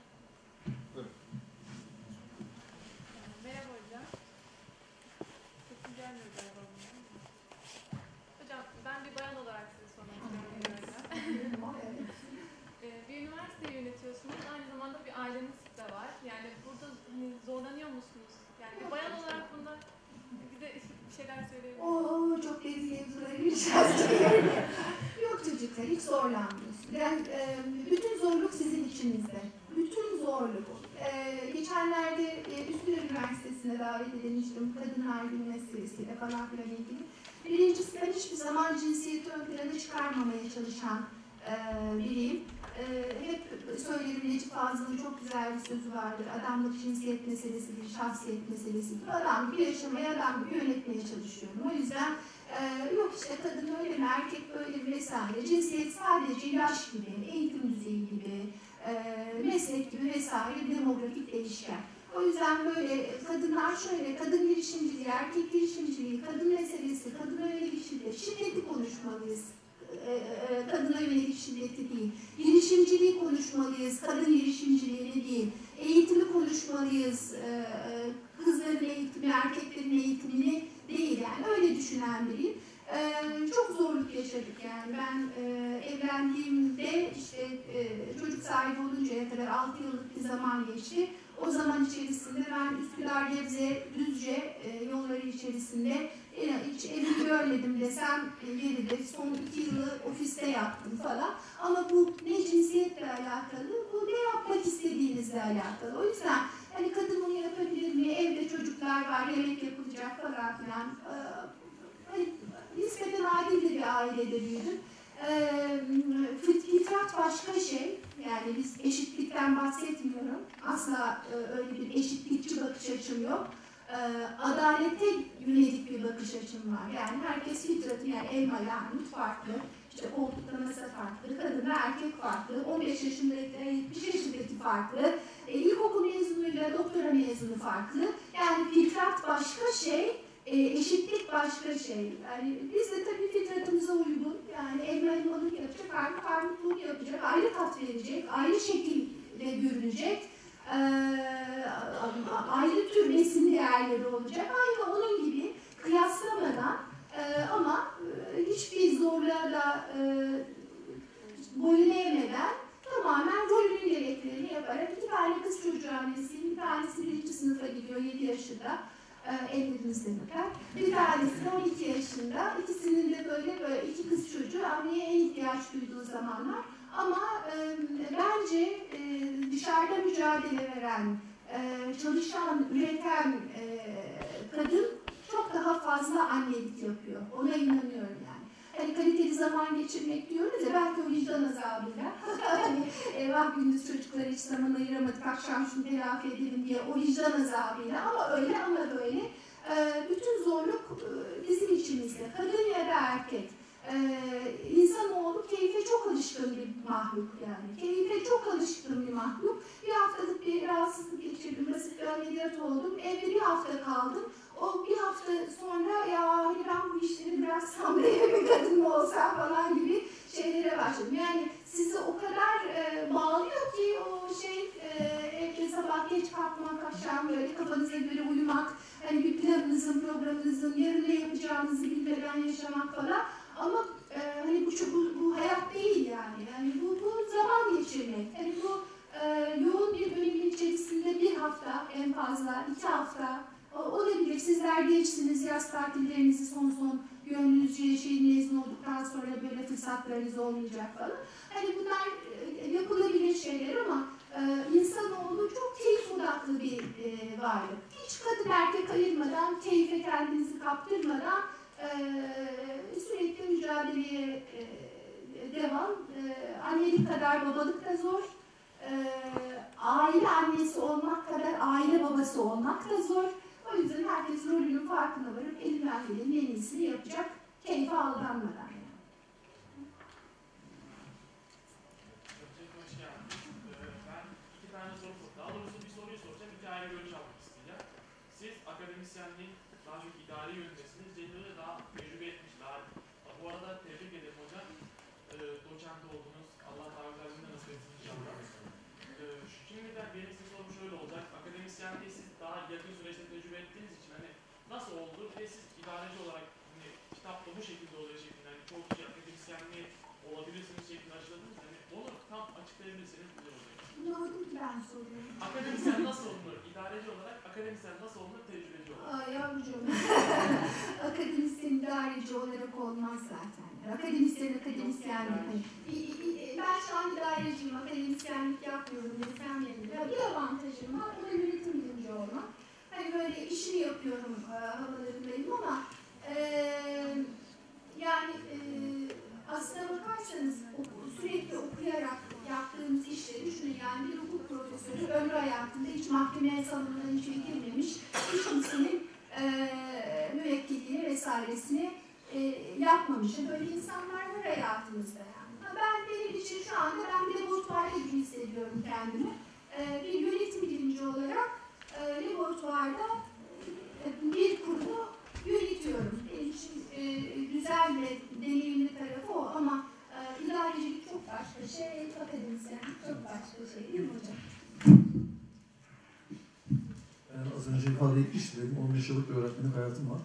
S14: Merhaba hocam. Sesim gelmiyor galiba. Hocam ben bir bayan olarak size sormak istiyorum. Bir üniversite yönetiyorsunuz, aynı zamanda bir aileniz de var. Yani burada hani zorlanıyor musunuz? Yani bir bayan olarak bunda bize bir şeyler söyleyebilir misiniz?
S5: Oo, çok lezzetli durabiliriz. Yok çocuklar, hiç zorlanmıyorsunuz. Yani bütün zorluk sizin içinizde. Bütün zorluk. Geçenlerde Üsküdar Üniversitesi'ne davet edilmiştim. Kadınlar Günü meselesiyle falan filan ilgili. Birincisi, ben hiçbir zaman cinsiyeti ön plana çıkarmamaya çalışan biriyim. Hep söylerim, Necip Fazıl'ın çok güzel bir sözü vardır. Adamlık cinsiyet meselesidir, şahsiyet meselesidir. Adam gibi yaşamaya, adam gibi yönetmeye çalışıyorum. O yüzden yok işte kadın öyle mi, erkek böyle mi vesaire. Cinsiyet sadece yaş gibi, eğitim düzeyi gibi, meslek gibi vesaire bir demografik değişken. O yüzden böyle kadınlar şöyle, kadın girişimciliği, erkek girişimciliği, kadın meselesi, kadına yönelik şiddet, şiddeti konuşmalıyız. Kadına yönelik şiddeti değil. Girişimciliği konuşmalıyız, kadın girişimciliğini değil. Eğitimi konuşmalıyız, kızların eğitimi, erkeklerin eğitimini değil. Yani öyle düşünen biriyim. Çok zorluk yaşadık yani. Ben evlendiğimde işte çocuk sahibi oluncaya kadar 6 yıllık bir zaman geçti. O zaman içerisinde ben Üsküdar, Gebze, Düzce yolları içerisinde hiç evimi görmedim desem yeridir. Son 2 yılı ofiste yaptım falan. Ama bu ne cinsiyetle alakalı, bu ne yapmak istediğinizle alakalı. O yüzden hani kadın bunu yapabilir mi? Evde çocuklar var, yemek yapılacak falan filan. Hani nispeten adil de bir ailede büyüdüm. Fitrat başka şey. Yani biz eşitlikten bahsetmiyorum. Asla öyle bir eşitlikçi bakış açım yok. Adalete yönelik bir bakış açım var. Yani herkes fitratı, yani elma yani farklı. İşte koltukta masa farklı, kadınla erkek farklı, 15 yaşındaki 70 yaşındaki farklı, ilkokul mezunuyla doktora mezunu farklı. Yani fitrat başka şey, eşitlik başka şey. Yani biz de tabii fitratımıza uygun, yani elma elmalık yapacak, armut armutluk yapacak, ayrı tat verecek, ayrı şekilde görünecek, ayrı tür besin değerleri olacak. Aynı onun gibi kıyaslamadan ama hiçbir zorluğa da boyun eğmeden tamamen rolünün gereklerini yaparak 2 tane kız çocuğu annesiyim. Bir tanesi 1. sınıfa gidiyor 7 yaşında. Ellerinizden öper. Bir tanesi de 12 yaşında. İkisinin de böyle 2 kız çocuğu anneye en ihtiyaç duyduğu zamanlar. Ama bence dışarıda mücadele veren, çalışan, üreten kadın çok daha fazla annelik yapıyor. Ona inanıyorum yani. Hani kaliteli zaman geçirmek diyoruz ya, belki o vicdan azabıyla. Hani eyvah gündüz çocuklara hiç zaman ayıramadık, akşam şunu telafi edelim diye o vicdan azabıyla, ama öyle ama böyle. Bütün zorluk bizim içimizde, kadın ya da erkek. İnsanoğlu keyfe çok alışkın bir mahluk yani. Keyfe çok alışkın bir mahluk. Bir haftalık bir rahatsızlık geçirdim, basit bir ameliyat oldum, evde bir hafta kaldım. O bir hafta sonra ya hani ben bu işleri bıraksam da bir kadın mı olsam falan gibi şeylere başladım. Yani sizi o kadar bağlıyor ki o şey, evde sabah geç kalkmak, akşam böyle kafanıza göre uyumak, hani bir planınızın, programınızın, yarın ne yapacağınızı bilmeden yaşamak falan. Ama hani bu hayat değil yani. Yani bu zaman geçirmek. Yani bu yoğun bir bölümün içerisinde bir hafta, en fazla 2 hafta olabilir. Sizler gençsiniz, yaz tatillerinizi son gönlünüzce yaşayın, mezun olduktan sonra böyle fırsatlarınız olmayacak falan. Hani bunlar yapılabilir şeyler ama insanoğlu çok keyif odaklı odaklı bir varlık. Hiç kadın erkek ayırmadan, keyfe kendinizi kaptırmadan sürekli mücadeleye devam. Annelik kadar babalık da zor. Aile annesi olmak kadar aile babası olmak da zor. O yüzden herkes rolünün farkına varıp elinden gelenin en iyisini yapacak. Keyfe aldanmadan.
S15: Akademisyenliğin daha çok idari yönetmesiniz. Cemil'de daha tecrübe etmiş. Bu arada tebrik ederim hocam. Doçent oldunuz. Allah daha güzel nasip etsin inşallah. Şimdi de benim size sorum şöyle olacak. Akademisyenliği siz daha yakın süreçte tecrübe ettiğiniz için hani nasıl oldu ve siz idareci olarak hani kitapta bu şekilde oluyor şeklinde hani çok kişi akademisyenliği olabilirsiniz şeklinde açıkladınız. Hani onu tam açıklayabilirseniz güzel olacak.
S5: Anlamadım ki ben soruyorum.
S15: Akademisyen nasıl olunur? İdareci olarak akademisyen nasıl olunur? Tecrübeci olarak.
S5: Aa yavrucuğum. Akademisyen idareci olarak olmaz zaten. Akademisyenlik. Ben şu an idareciyim, akademisyenlik yapmıyorum desem yerinde. Bir avantajım var, o da yönetim bilimci olmak. Hani böyle işimi yapıyorum havalarındayım ama yani aslına bakarsanız sürekli okuyarak yaptığımız işleri düşünün. Yani bir hukuk profesörü ömrü hayatında hiç mahkemeye salonuna hiç girmemiş, hiç kimsenin müvekkilliğini vesairesini yapmamış. Böyle insanlar var hayatımızda yani. Benim için şu anda ben bir laboratuvarda gibi hissediyorum kendimi. Bir yönetim bilimci olarak laboratuvarda bir kurumu yönetiyorum. Benim için güzel ve deneyimli tarafı o ama idarecilik çok başka şey, akademisyenlik çok başka şey değil mi hocam?
S4: Ben az önce ifade etmiştim, benim 15 yıllık bir öğretmenlik hayatım var.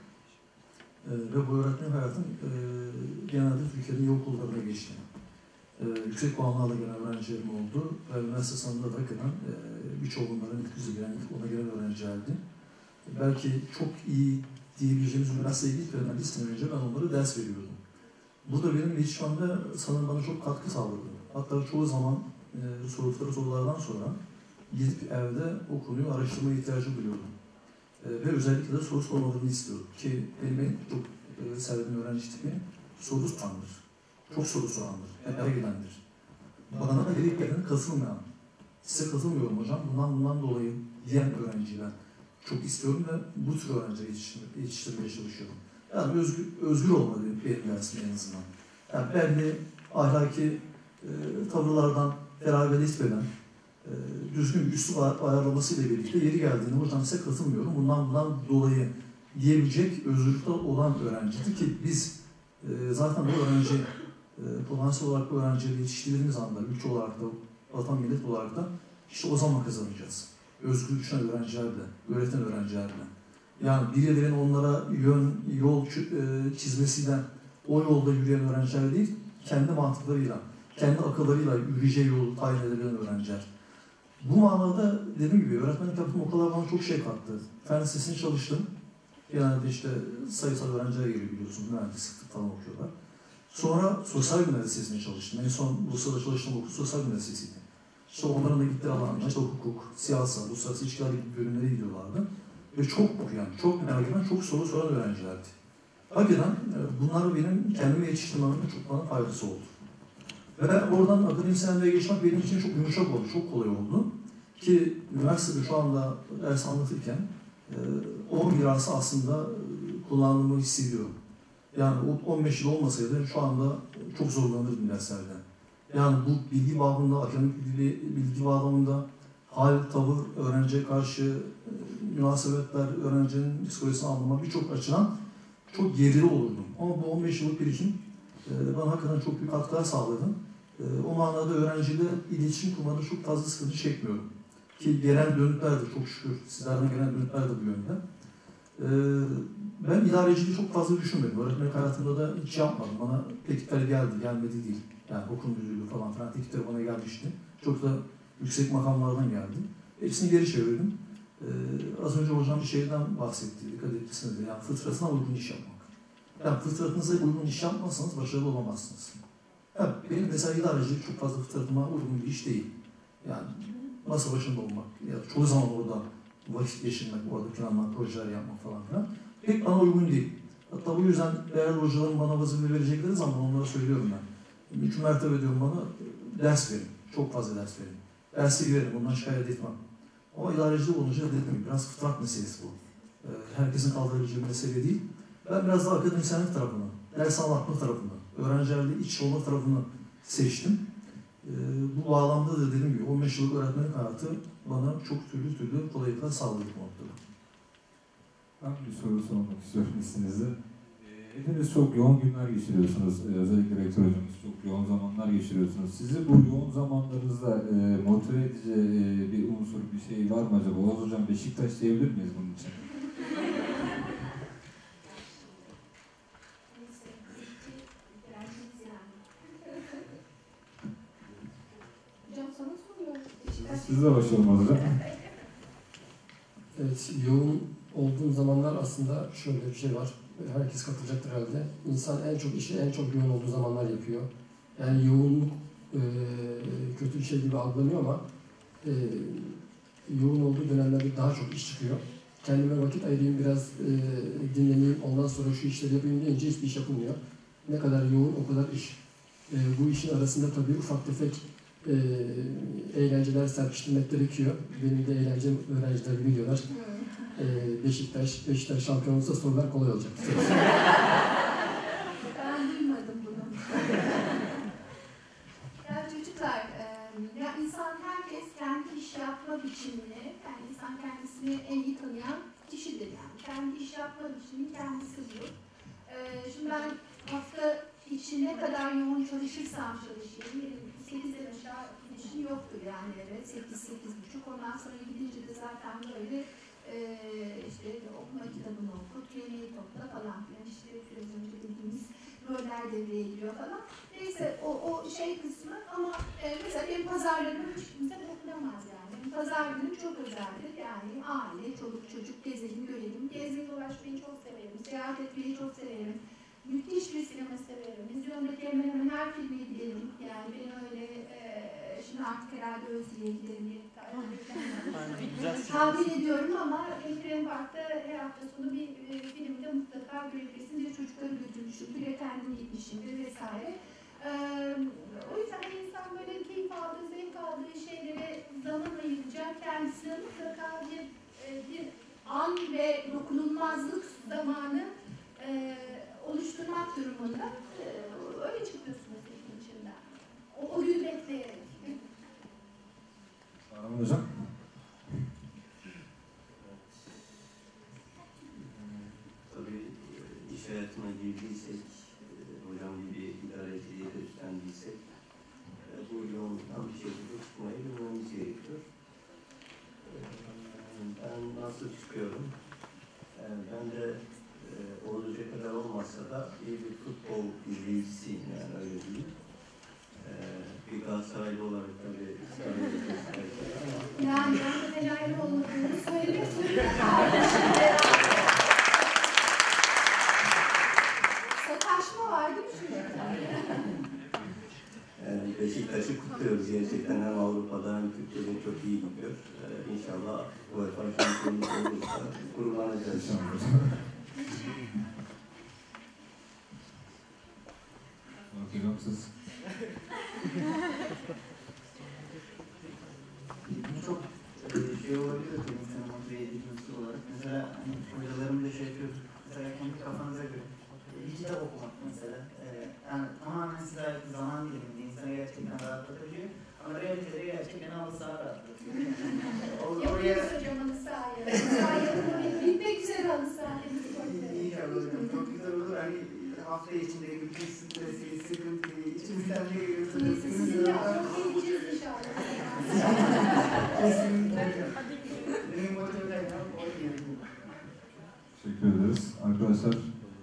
S4: Ve bu öğretmenlik hayatım genelde Türkiye'nin iyi okullarına geçti. Yüksek puanlarla gelen öğrencilerim oldu ve üniversite sınavında da hakikaten birçok onların ilk yüze gelen, ilk ona gelen öğrencilerdi. Belki çok iyi diyebileceğimiz üniversiteye gitmeden bir sene önce ben onlara ders veriyordum. Burada benim yetişmemde sanırım bana çok katkı sağladı. Hatta çoğu zaman sordukları sorulardan sonra gidip evde o konuyu araştırmaya ihtiyacı duyuyordum. Ve özellikle de soru sormalarını istiyordum. Ki benim en çok sevdiğim öğrenci tipi soru sorandır. Çok soru sorandır. Merak edendir. Bana da gelip gelene katılmayan. Size katılmıyorum hocam, bundan dolayı diyen öğrenciyi ben çok istiyorum ve bu tür öğrencileri yetiştirmeye çalışıyorum. Yani özgür olmalı benim dersim en azından. Yani belli ahlaki tavırlardan feragat etmeden, düzgün bir üslup ayarlamasıyla birlikte yeri geldiğinde hocam size katılmıyorum, bundan dolayı diyebilecek özgürlükte olan öğrenciydi ki biz zaten bu öğrenci, potansiyel olarak bu öğrencileri yetiştirdiğimiz anda, ülke olarak da, vatan millet olarak da işte o zaman kazanacağız. Özgür düşünen öğrencilerle, öğreten öğrencilerle. Yani birilerinin onlara yol çizmesiyle o yolda yürüyen öğrenciler değil, kendi mantıklarıyla, kendi akıllarıyla yürüyeceği yolu tayin edebilen öğrenciler. Bu manada dediğim gibi öğretmenlik yaptığım okullar bana çok şey kattı. Fen lisesini çalıştım. Genelde işte sayısal öğrenciler geliyor biliyorsun, mühendislik falan okuyorlar. Sonra sosyal bilimler lisesine çalıştım. En son Bursa'da çalıştığım okul sosyal bilimler lisesiydi. İşte onların da gittiği alanlar, işte hukuk, siyasal, uluslararası ilişkiler gibi bölümlere gidiyorlardı. Ve çok okuyan, çok merak eden, çok soru soran öğrencilerdi. Hakikaten bunlar benim kendimi yetiştirmemde çok bana faydası oldu. Ve oradan akademisyenliğe geçmek benim için çok yumuşak oldu, çok kolay oldu. Ki üniversitede şu anda ders anlatırken o mirası aslında kullandığımı hissediyorum. Yani o 15 yıl olmasaydı şu anda çok zorlanırdım derslerde. Yani bu bilgi bağlamında, akademik bilgi bağlamında hal, tavır, öğrenciye karşı münasebetler, öğrencinin psikolojisini anlama birçok açıdan çok geride olurdum. Ama bu 15 yıllık birikim bana hakikaten çok büyük katkılar sağladı. O manada öğrenciyle iletişim kurmada çok fazla sıkıntı çekmiyorum. Ki gelen dönütler de çok şükür, sizlerden gelen dönütler de bu yönde. Ben idareciliği çok fazla düşünmedim. Öğretmenlik hayatımda da hiç yapmadım. Bana teklifler geldi, gelmedi değil. Yani okul müdürlüğü falan filan teklifler bana gelmişti. Çok da yüksek makamlardan geldi. Hepsini geri çevirdim. Az önce hocam bir şeyden bahsetti, dikkat ettiyseniz de. Yani fıtratına uygun iş yapmak. Yani fıtratınıza uygun iş yapmazsanız başarılı olamazsınız. Yani benim mesela idarecilik çok fazla fıtratıma uygun bir iş değil. Yani masa başında olmak ya da çoğu zaman orada vakit geçirmek, orada planlar, projeler yapmak falan filan pek bana uygun değil. Hatta bu yüzden değerli hocalarım bana vazife verecekleri zaman onlara söylüyorum ben. Mümkün mertebe diyorum bana ders verin. Çok fazla ders verin. Dersi girerim, ondan şikayet etmem. Ama idarecilik olunca dediğim gibi biraz fıtrat meselesi bu. Herkesin kaldırabileceği bir mesele değil. Ben biraz daha akademisyenlik tarafını, ders anlatma tarafını, öğrencilerle iç içe olma tarafını seçtim. Bu bağlamda da dediğim gibi 15 yıllık öğretmenlik hayatı bana çok türlü kolaylıklar sağladı bu noktada.
S1: Ben bir soru sormak istiyorum izninizle. Hepiniz çok yoğun günler geçiriyorsunuz. Özellikle rektör hocamız çok yoğun zamanlar geçiriyorsunuz. Sizi bu yoğun zamanlarınızda motive edici bir unsur, bir şey var mı acaba? Oğuz hocam Beşiktaş diyebilir miyiz bunun için?
S5: Hocam sana soruyorum.
S1: Sizle başlayalım hocam.
S3: Evet, yoğun olduğum zamanlar aslında şöyle bir şey var. Herkes katılacaktır herhalde. İnsan en çok işi en çok yoğun olduğu zamanlar yapıyor. Yani yoğunluk kötü bir şey gibi algılanıyor ama yoğun olduğu dönemlerde daha çok iş çıkıyor. Kendime vakit ayırayım, biraz dinleneyim, ondan sonra şu işleri yapayım deyince hiçbir iş yapılmıyor. Ne kadar yoğun o kadar iş. Bu işin arasında tabii ufak tefek eğlenceler serpiştirmek gerekiyor. Benim de eğlencem öğrenciler biliyorlar. Beşiktaş şampiyon olursa sorular kolay olacak.
S5: Ben duymadım bunu. Ya çocuklar, ya insan herkes kendi iş yapma biçimini, yani insan kendisini en iyi tanıyan kişidir yani. Kendi iş yapma biçimini kendisi bilir. Şimdi ben hafta içi ne kadar yoğun çalışırsam çalışayım, 8'den aşağı gidişim yoktur yani evet, 8-8.30, ondan sonra gidince de zaten böyle işte okuma kitabını oku, yemeği topla falan filan, işte biraz önce dediğimiz roller devreye giriyor falan. Neyse o şey kısmı ama mesela benim pazarlarım hiç kimse bırakılamaz yani. Benim pazar günüm çok özeldir yani, aile, çoluk çocuk, gezelim, görelim, gezmeyi dolaşmayı çok severim, seyahat etmeyi çok severim. Müthiş bir sinema severim. Vizyondaki hemen hemen her filme gidelim. Yani ben öyle şimdi artık herhalde Özlü'ye gidelim diye tahmin ediyorum ama Ekrem Park'ta her hafta sonu bir filmde mutlaka görebilirsin diye çocukları götürmüşümdür ya kendim gitmişimdir vesaire. O yüzden insan böyle keyif aldığı, zevk aldığı şeylere zaman ayıracak, kendisine mutlaka bir an ve dokunulmazlık zamanı oluşturmak durumunda öyle çıkıyorsunuz işin içinden. O gün bekleyerek.
S1: Arman hocam.
S6: Tabii iş hayatına girdiysek, hocam gibi idareciliği de üstlendiysek, bu yoğunluktan bir şekilde çıkmayı bilmemiz gerekiyor. Ben nasıl çıkıyorum? Ben de olacak kadar olmasa da iyi bir futbol izleyicisiyim yani öyle değil. Bir Galatasaraylı olarak tabii
S5: yani ben de Fenerli olmadığını söylüyorsun. Sataşma var değil mi şimdi?
S6: Beşiktaş'ı kutluyoruz gerçekten, hem Avrupa'da hem Türkiye'de çok iyi gidiyor. İnşallah UEFA şampiyonluk olursa gururlanacağız.
S1: Hocam siz.
S7: Çok şey olabilir tabii insanın motive edilmesi olarak. Mesela hani hocalarım da şey yapıyor. Mesela kendi kafanıza göre. Bir kitap okumak mesela. Yani tamamen size ait bir zaman diliminde insanı gerçekten rahatlatabiliyor. Ama realitede gerçekten halı saha rahatlatıyor.
S5: Yapıyoruz hocam halı sahayı. Bitmek üzere halı sahayı.
S7: İnşallah hocam çok güzel olur. Hani hafta içindeki bütün stresi, sıkıntıyı, içimizden ne geliyorsunuz?
S5: Sizinle çok gideceğiz inşallah.
S7: Kesinlikle hocam. Benim motivem o yani.
S1: Teşekkür ederiz. Arkadaşlar.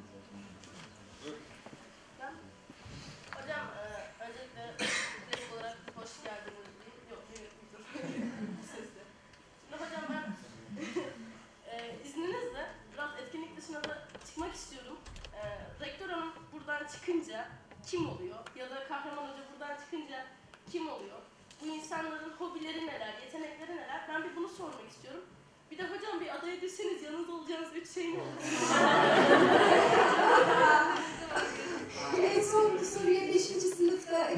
S16: Hocam öncelikle direkt olarak hoş geldiniz. Yok, sesle. Şimdi hocam ben izninizle biraz etkinlik dışına da çıkmak istiyorum. Rektör hanım buradan çıkınca kim oluyor? Ya da Kahraman Hoca buradan çıkınca kim oluyor? Bu insanların hobileri neler, yetenekleri neler? Ben bir bunu sormak istiyorum. Bir de hocam bir aday edirseniz yanınızda olacağınız 3 şey ne olur?
S5: En son bu soruya 5. sınıfta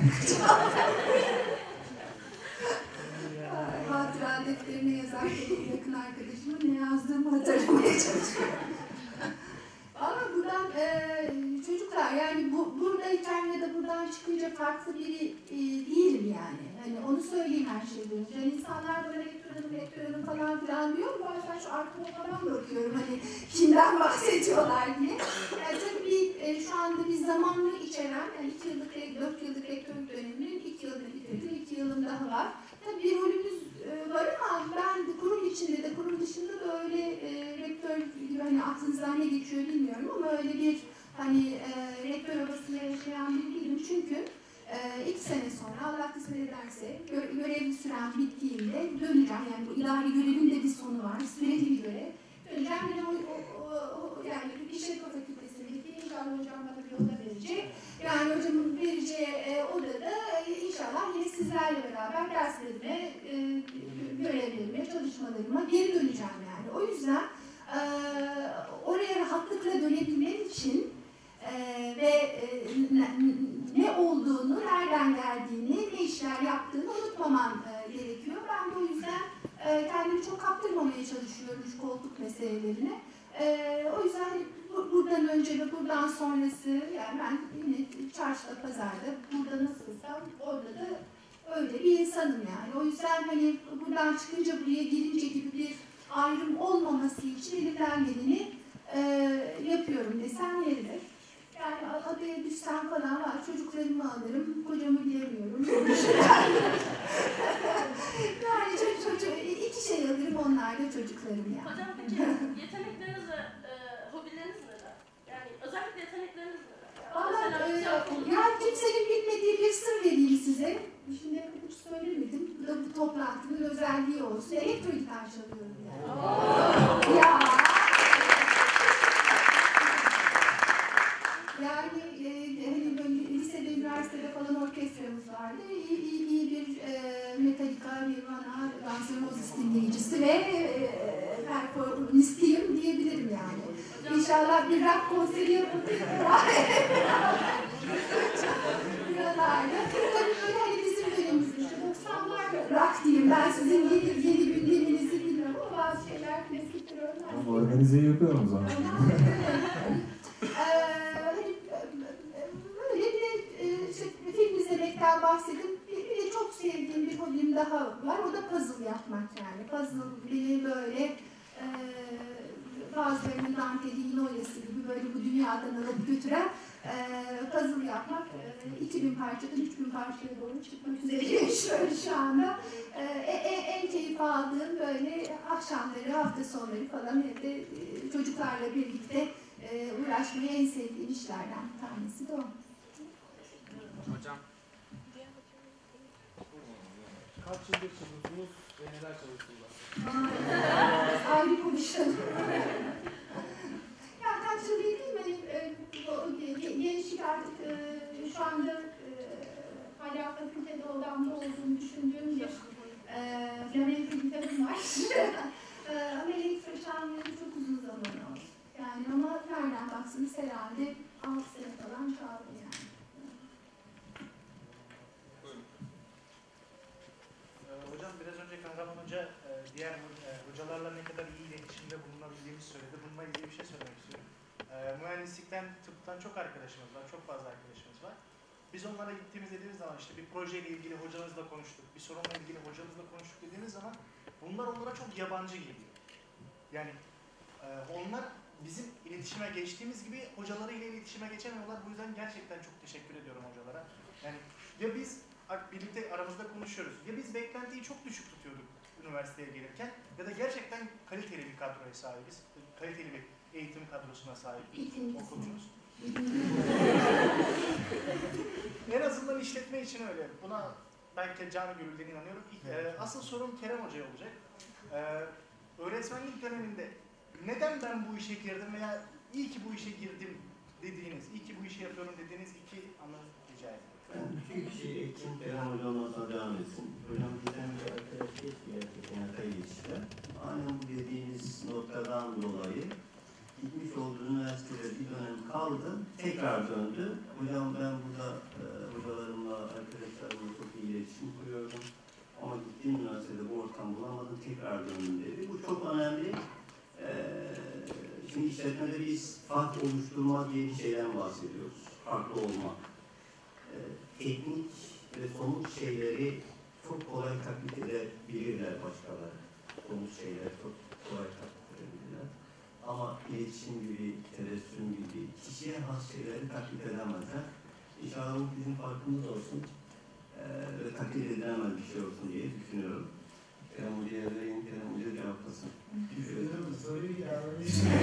S5: hatıra defterine yazarken yakın arkadaşıma ne yazdığımı hatırlamaya çalışıyorum. Ama buradan çocuklar yani buradayken ya da buradan çıkınca farklı biri değilim yani. Hani onu söyleyeyim her şeyden önce. Yani insanlar böyle rektör hanım falan filan diyor. Bazen şu arkama falan bakıyorum hani kimden bahsediyorlar diye. Yani tabii şu anda bir zamanla içeren yani 2 yıllık, 4 yıllık rektörlük döneminin 2 yılını bitirdim. 2 yılım daha var. Tabii bir rolümüz var ama ben kurum içinde de kurum dışında da öyle rektör gibi hani aklınızdan ne geçiyor bilmiyorum ama öyle bir hani rektör havasıyla yaşayan biri değilim çünkü 2 sene sonra Allah kısmet ederse görev süren bittiğinde döneceğim yani bu ilahi görevin de bir sonu var süreli bir görev döneceğim yani işletme fakültesindeki inşallah hocam bana bir oda verecek yani hocamın vereceği odada inşallah yine sizlerle beraber derslerime, görevlerime, çalışmalarıma geri döneceğim yani. O yüzden oraya rahatlıkla dönebilmem için ve ne olduğunu, nereden geldiğini, ne işler yaptığını unutmamam gerekiyor. Ben de o yüzden kendimi çok kaptırmamaya çalışıyorum şu koltuk meselelerine. O yüzden buradan önce ve buradan sonrası yani ben yine çarşıda, pazarda burada nasılsam orada da öyle bir insanım yani. O yüzden hani buradan çıkınca buraya gelince gibi bir ayrım olmaması için elimden geleni yapıyorum desem yeridir. Yani adaya düşsem falan var, çocuklarımı alırım, kocamı bilemiyorum. Yani iki şey alırım, onlar da çocuklarım yani.
S16: Hocam peki yetenekleriniz ve hobileriniz neler? Yani özellikle yetenekleriniz neler?
S5: Yani kimsenin bilmediği bir sır vereyim size. Şimdi hiç söylemedim. Bu da bu toplantının özelliği olsun. Elektro gitar çalıyorum yani. Ya. Yani hani böyle lisede, üniversitede falan orkestramız vardı. İyi bir Metallica, Nirvana, Guns N' Roses dinleyicisi ve performistiyim diyebilirim yani. İnşallah bir rock konseri yapılır. Buralarda. Tabii böyle hani bizim dönemimizde 90'lar rock diyeyim. Ben sizin yeni gündeminizi bilmiyorum ama bazı şeyler klasiktir öyle.
S1: Organizeyi yapıyorum o zaman.
S5: Böyle bir film izlemekten bahsedip bir de çok sevdiğim bir hobim daha var. O da puzzle yapmak yani. Puzzle beni böyle bazılarının danteli oyası gibi böyle bu dünyadan alıp götüren puzzle yapmak 2000 parçadan 3000 parçaya doğru çıkmak üzereyim şu anda. En keyif aldığım böyle akşamları, hafta sonları falan evde çocuklarla birlikte uğraşmayı en sevdiğim işlerden bir tanesi de o.
S8: Hocam.
S15: Kaç yıldır çalışıyorsunuz ve neler çalışıyorsunuz?
S5: Ayrı konuşalım. Ya kaç yıl değil mi? Gençlik artık şu anda hala fakültede odamda olduğunu düşündüğüm bir flamenco gitarım var. Ama elektro çalmayalı çok uzun zaman oldu. Yani ama nereden baksanız herhalde 6 sene falan çaldım yani.
S17: Hocam biraz önce Kahraman Hoca diğer hocalarla ne kadar iyi iletişimde bulunabildiğimizi söyledi. Bununla ilgili bir şey söylemek istiyorum. Mühendislikten, tıptan çok arkadaşımız var, çok fazla arkadaşımız var. Biz onlara dediğimiz zaman işte bir projeyle ilgili hocamızla konuştuk, bir sorunla ilgili hocamızla konuştuk dediğimiz zaman bunlar onlara çok yabancı geliyor. Yani onlar bizim iletişime geçtiğimiz gibi hocalarıyla iletişime geçemiyorlar. Bu yüzden gerçekten çok teşekkür ediyorum hocalara. Yani ya biz birlikte aramızda konuşuyoruz. Ya biz beklentiyi çok düşük tutuyorduk üniversiteye gelirken ya da gerçekten kaliteli bir kadroya sahibiz. Kaliteli bir eğitim kadrosuna sahip okulumuz. En azından işletme için öyle. Buna belki canı gönülden inanıyorum. Asıl sorum Kerem Hoca'ya olacak. Öğretmenlik döneminde neden ben bu işe girdim veya iyi ki bu işe girdim dediğiniz, iyi ki bu işi yapıyorum dediğiniz iki anı rica ediyorum.
S6: Ben küçük bir şey ekleyeyim, Kerem Hoca ondan sonra devam etsin. Hocam bizden bir arkadaş geçti gerçekten yakaya geçişte. Aynen bu dediğiniz noktadan dolayı gitmiş olduğu üniversitede bir dönem kaldı, tekrar döndü. Hocam ben burada hocalarımla, arkadaşlarımla çok iyi iletişim kuruyordum. Ama gittiğim üniversitede bu ortam bulamadım, tekrar döndüm dedi. Bu çok önemli. Şimdi işletmede biz farklı oluşturma diye bir şeyden bahsediyoruz. Farklı olmak. Teknik ve somut şeyleri çok kolay taklit edebilirler başkaları. Somut şeyler çok kolay taklit edebilirler. Ama iletişim gibi, tebessüm gibi, kişiye has şeyleri taklit edemezler. İnşallah bu bizim farkımız olsun. Ve taklit edilemez bir şey olsun diye düşünüyorum. Kerem Hoca'ya vereyim, Kerem Hoca cevaplasın.
S17: Soruyu bir daha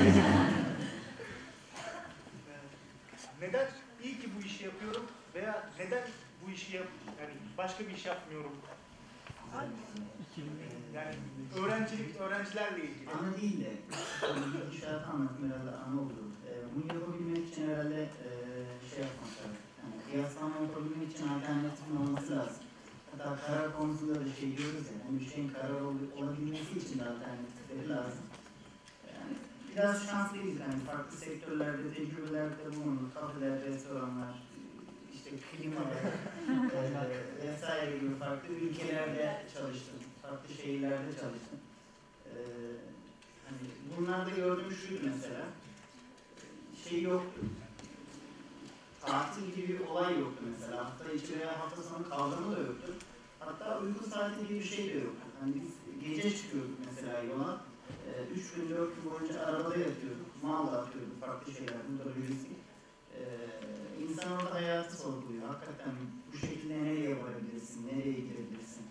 S17: neden iyi ki bu işi yapıyorum veya neden bu işi yani başka bir iş yapmıyorum? Yani öğrencilerle ilgili.
S7: Ana değil de inşaatı anlatım herhalde ana oldu. Bunu yapabilmek için herhalde şey yapmak lazım. Yani kıyaslama yapabilmek için alternatifin olması lazım. Hatta karar konusunda da şey diyoruz ya, yani bir şeyin karar olabilmesi için de alternatifleri lazım. Yani biraz şanslıyız yani farklı sektörlerde, tecrübelerde bulunduk. Kafeler, restoranlar, işte klimalar vesaire gibi farklı ülkelerde çalıştım. Farklı şehirlerde çalıştım. Hani bunlarda gördüğüm şuydu mesela. Şey yoktu. Tatil gibi bir olay yoktu mesela. Hafta içi veya hafta sonu kavramı da yoktu. Hatta uyku saati gibi bir şey de yoktu. Hani biz gece çıkıyorduk mesela yola. 3 gün 4 gün boyunca arabada yatıyorduk. Mal da atıyorduk farklı şeyler. Bu da riskli. İnsan orada hayatı sorguluyor. Hakikaten bu şekilde nereye varabilirsin, nereye gidebilirsin?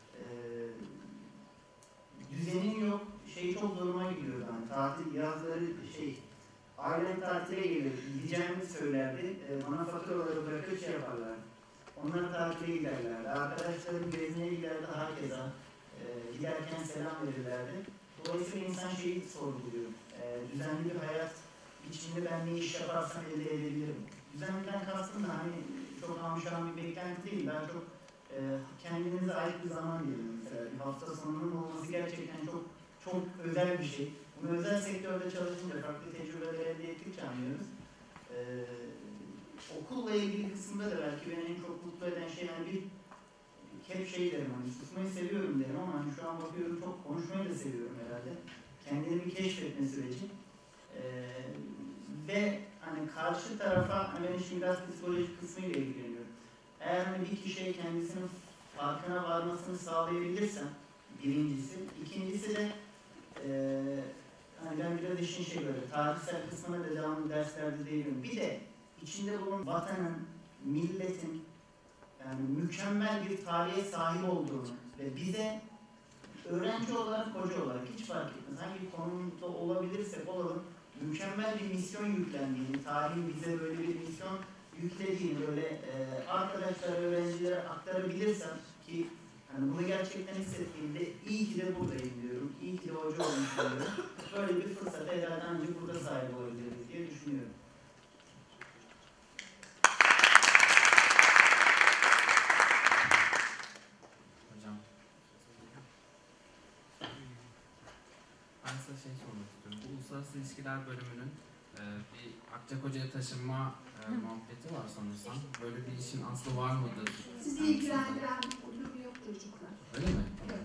S7: Düzenin yok. Şey çok zoruma gidiyordu. Yani tatil yazları ailem tatile gelir, gideceğimi söylerdi. Bana faturaları bırakıp şey yaparlar. Onlar tatile giderlerdi. Arkadaşlarım gezmeye giderdi herkese. Giderken selam verirlerdi. Dolayısıyla insan şeyi sorguluyor. Düzenli bir hayat içinde ben ne iş yaparsam elde edebilirim. Düzenliden kastım da hani çok amşan bir beklenti değil. Ben çok kendinize ait bir zaman diyelim. Mesela bir hafta sonunun olması gerçekten çok özel bir şey. Bunu özel sektörde çalışınca farklı tecrübeler elde ettikçe anlıyoruz. Okulla ilgili kısımda da belki beni en çok mutlu eden şey yani hep şey derim hani susmayı seviyorum derim ama hani şu an bakıyorum çok konuşmayı da seviyorum herhalde. Kendini bir keşfetme süreci. Ve hani karşı tarafa hani ben şimdi biraz psikolojik kısmıyla ilgileniyorum. Eğer hani bir kişiye kendisinin farkına varmasını sağlayabilirsem birincisi. İkincisi de hani ben biraz işin böyle tarihsel kısmına da devamlı derslerde değilim. Bir de içinde bulunan vatanın, milletin yani mükemmel bir tarihe sahip olduğunu ve bize öğrenci olarak, hoca olarak hiç fark etmez. Hangi konumda olabilirsek olalım mükemmel bir misyon yüklendiğini, tarihin bize böyle bir misyon yüklediğini böyle arkadaşlar, öğrencilere aktarabilirsem ki yani bunu gerçekten hissettiğimde iyi ki de buradayım diyorum. İyi ki de hoca olmuş diyorum. Böyle bir fırsat herhalde ancak burada sahip olabiliriz diye düşünüyorum.
S8: Hocam. Ben size şey sormak istiyorum. Bu Uluslararası İlişkiler bölümünün bir Akçakoca'ya taşınma muhabbeti var sanırsam. Böyle bir işin aslı var mıdır?
S5: Sizi ilgilendiren bir durum yok çocuklar.
S8: Öyle mi?
S5: Yok.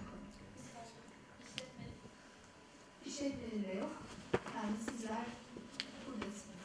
S5: İşletmeleri de yok. Yani sizler buradasınız.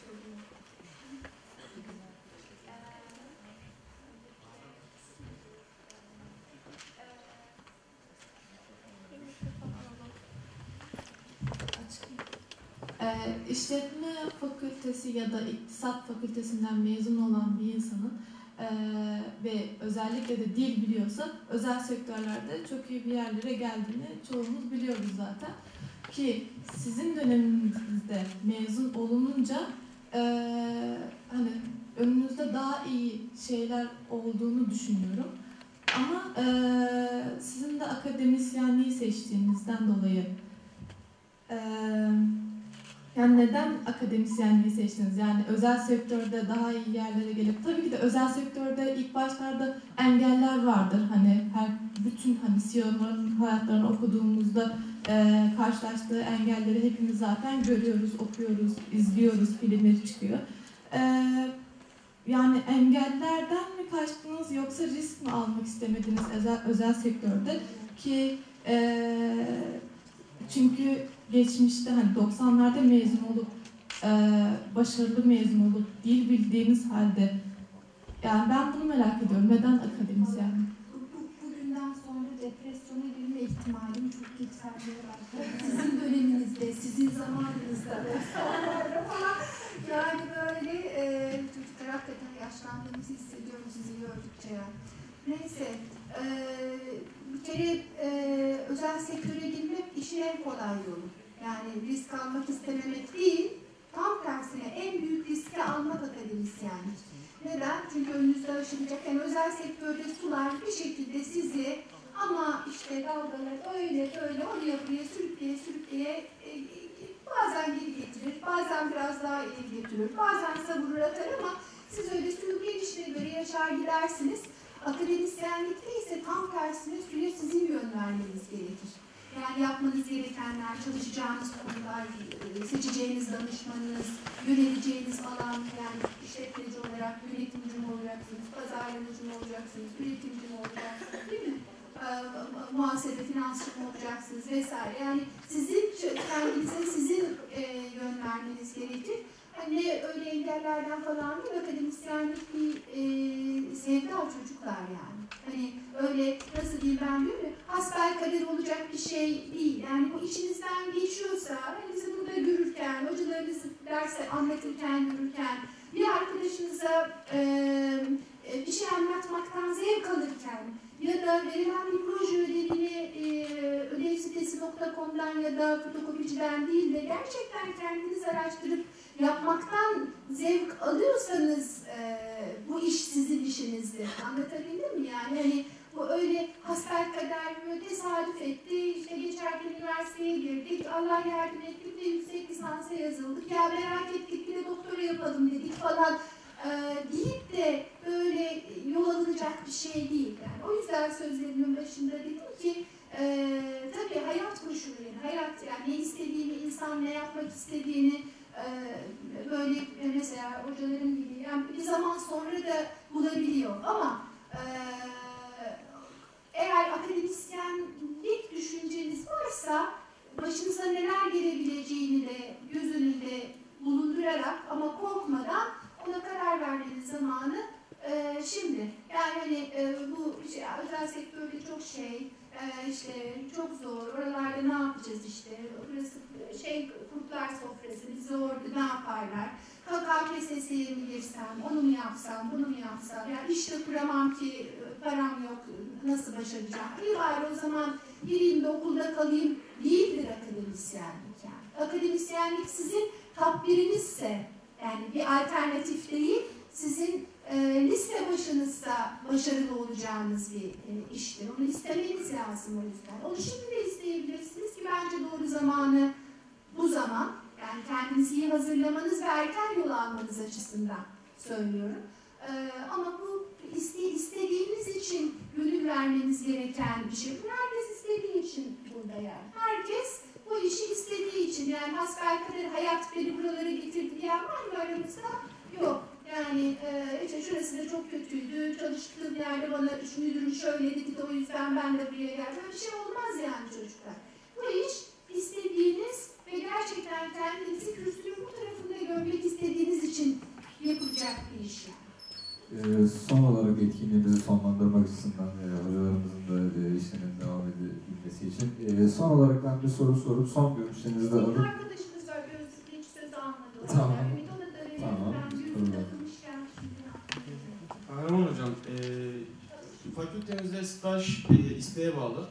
S18: İşletme fakültesi ya da iktisat fakültesinden mezun olan bir insanın ve özellikle de dil biliyorsa özel sektörlerde çok iyi bir yerlere geldiğini çoğumuz biliyoruz zaten. Ki sizin döneminizde mezun olununca hani önünüzde daha iyi şeyler olduğunu düşünüyorum. Ama sizin de akademisyenliği seçtiğinizden dolayı Yani neden akademisyenliği seçtiniz? Yani özel sektörde daha iyi yerlere gelip, tabii ki de özel sektörde ilk başlarda engeller vardır. Hani bütün CEO'ların hayatlarını okuduğumuzda karşılaştığı engelleri hepimiz zaten görüyoruz, okuyoruz, izliyoruz, filmleri çıkıyor. Yani engellerden mi kaçtınız yoksa risk mi almak istemediniz özel sektörde ki çünkü geçmişte hani 90'larda mezun olup başarılı mezun olup dil bildiğiniz halde yani ben bunu merak ediyorum. Neden akademisyen?
S5: Bugünden sonra depresyona girme ihtimalim çok yükselmeye başladı. Sizin döneminizde, sizin zamanınızda falan. Yani böyle çocuklar hakikaten yaşlandığımızı hissediyorum sizi gördükçe yani. Neyse, bir kere özel sektöre girmek işin en kolay yolu. Yani risk almak istememek değil, tam tersine en büyük riski almak akademisyenlik. Neden? Çünkü önünüzde aşılacak, yani özel sektörde sular bir şekilde sizi ama işte dalgalar öyle böyle oraya buraya sürükleye bazen geri getirir, bazen biraz daha ileri getirir, bazen savurur atar ama siz öyle suyun gelişine göre yaşar gidersiniz. Akademisyenlikte ise tam tersine suya sizin yön vermeniz gerekir. Yani yapmanız gerekenler, çalışacağınız konular, seçeceğiniz danışmanınız, yöneleceğiniz alan, yani işletmeci olarak, yönetimci mi olacaksınız, pazarlamacı mı olacaksınız, üretimci mi olacaksınız, değil mi? Muhasebe, finansçı mı olacaksınız vesaire. Yani sizin kendinize sizin yön vermeniz gerekir. Hani öyle engellerden falan değil, akademisyenlik bir sevda çocuklar yani. Hani öyle nasıl diyeyim ben değil mi? Hasbelkader olacak bir şey değil. Yani bu içinizden geçiyorsa, hani siz burada yürürken, hocalarınız derse anlatırken, yürürken, bir arkadaşınıza bir şey anlatmaktan zevk alırken ya da verilen bir proje ödevini ödevsitesi.com'dan ya da fotokopiciden değil de gerçekten kendiniz araştırıp yapmaktan zevk alıyorsanız bu iş sizin işinizdir. Anlatabildim mi yani? Hani bu öyle hasbelkader böyle tesadüf etti, işte geçerken üniversiteye girdik, Allah yardım etti, bir de yüksek lisansa yazıldık, ya merak ettik bir de doktora yapalım dedik falan deyip de böyle yol alınacak bir şey değil. Yani o yüzden sözlerimin başında dedim ki tabii hayat koşulları, hayat yani ne istediğini, insan ne yapmak istediğini böyle mesela hocalarım gibi yani bir zaman sonra da bulabiliyor ama eğer akademisyenlik düşünceniz varsa başınıza neler gelebileceğini de göz önünde bulundurarak ama korkmadan ona karar vermenin zamanı şimdi. Yani hani bu şey, özel sektörde çok işte çok zor, oralarda ne yapacağız işte, burası kurtlar sofrası, bizi orada ne yaparlar, KKPSS'ye mi girsem, onu mu yapsam, bunu mu yapsam, yani işte kuramam ki param yok, nasıl başaracağım, iyi bari o zaman gireyim de okulda kalayım değildir akademisyenlik yani. Akademisyenlik sizin takdirinizse, yani bir alternatif değil, sizin liste başınızda başarılı olacağınız bir iştir. Onu istemeniz lazım o yüzden. Onu şimdi de isteyebilirsiniz ki bence doğru zamanı bu zaman. Yani kendinizi iyi hazırlamanız ve erken yol almanız açısından söylüyorum. Ama bu istediğiniz için gönül vermeniz gereken bir şey. Herkes istediği için burada yani. Herkes bu işi istediği için yani hasbelkader hayat beni buralara getirdi diyen var mı aramızda? Yok. Yani işte şurası da çok kötüydü, çalıştığım yerde bana müdürüm şöyle dedi de o yüzden ben de buraya geldim. Böyle bir şey olmaz yani çocuklar. Bu iş istediğiniz ve gerçekten kendinizi kürsünün bu tarafında görmek istediğiniz için yapılacak bir iş yani.
S1: Son olarak etkinliğimizi sonlandırmak açısından hocalarımızın da işlerinin devam edilmesi için son olarak ben bir soru sorup son görüşlerinizi de alıp...
S5: Arkadaşımız var, gözlükle hiç söz almadı.
S1: Tamam.
S5: Yani ona da verelim.
S1: Tamam.
S5: Ben gözlük takılmışken
S19: Kahraman Hocam, fakültemizde staj isteğe bağlı.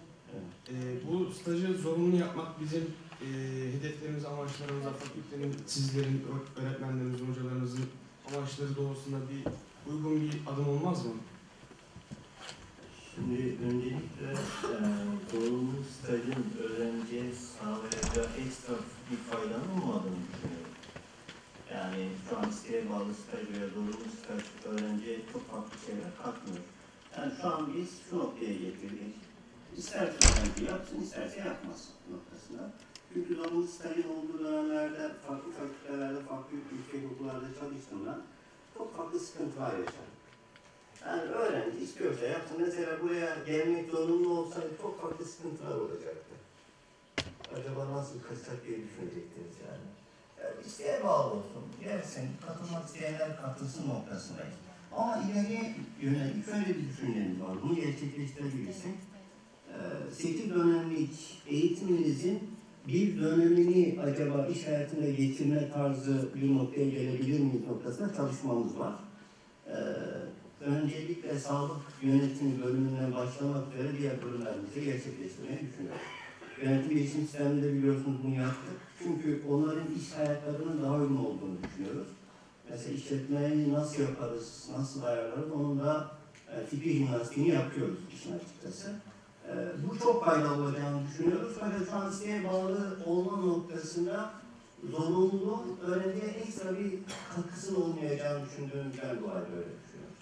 S19: Bu stajı zorunlu yapmak bizim hedeflerimiz, amaçlarımıza, fakültenin, sizlerin, öğretmenlerimizin, hocalarımızın amaçları doğrultusunda uygun bir adım olmaz mı?
S6: Şimdi öncelikle zorunlu stajın öğrenciye sağlayacağı ekstra bir faydanın olmadığını düşünüyorum. Yani şu an isteğe bağlı staj veya zorunlu staj öğrenciye çok farklı şeyler katmıyor. Yani şu an biz şu noktaya getirdik. İsterse öğrenci yapsın, isterse yapmasın noktasında. Çünkü zorunlu stajın olduğu dönemlerde farklı fakültelerde, farklı yüksek okullarda çalıştığımda çok farklı sıkıntılar yaşadım. Yani öğrenci istiyorsa yapsın. Mesela buraya gelmek zorunlu olsaydı çok farklı sıkıntılar olacaktı. Acaba nasıl kaçacak diye düşünecektiniz yani. Yani isteğe bağlı olsun. Gelsin, katılmak isteyenler katılsın noktasındayız. Ama ileriye yönelik şöyle bir düşüncemiz var. Bunu gerçekleştirebilirsek 8 dönemlik eğitiminizin bir dönemini acaba iş hayatında geçirme tarzı bir noktaya gelebilir miyiz noktasında çalışmamız var. Öncelikle sağlık yönetimi bölümünden başlamak üzere diğer bölümlerimizi gerçekleştirmeyi düşünüyoruz. Yönetim bilişim sisteminde biliyorsunuz bunu yaptık. Çünkü onların iş hayatlarının daha uygun olduğunu düşünüyoruz. Mesela işletmeyi nasıl yaparız, nasıl ayarlarız, onun da fikir jimnastiğini yapıyoruz işin açıkçası. Bu çok faydalı olacağını düşünüyoruz. Fakat şu an isteğe bağlı olma noktasında zorunlu öğrenciye ekstra bir katkısının olmayacağını düşündüğümüzden dolayı böyle düşünüyoruz.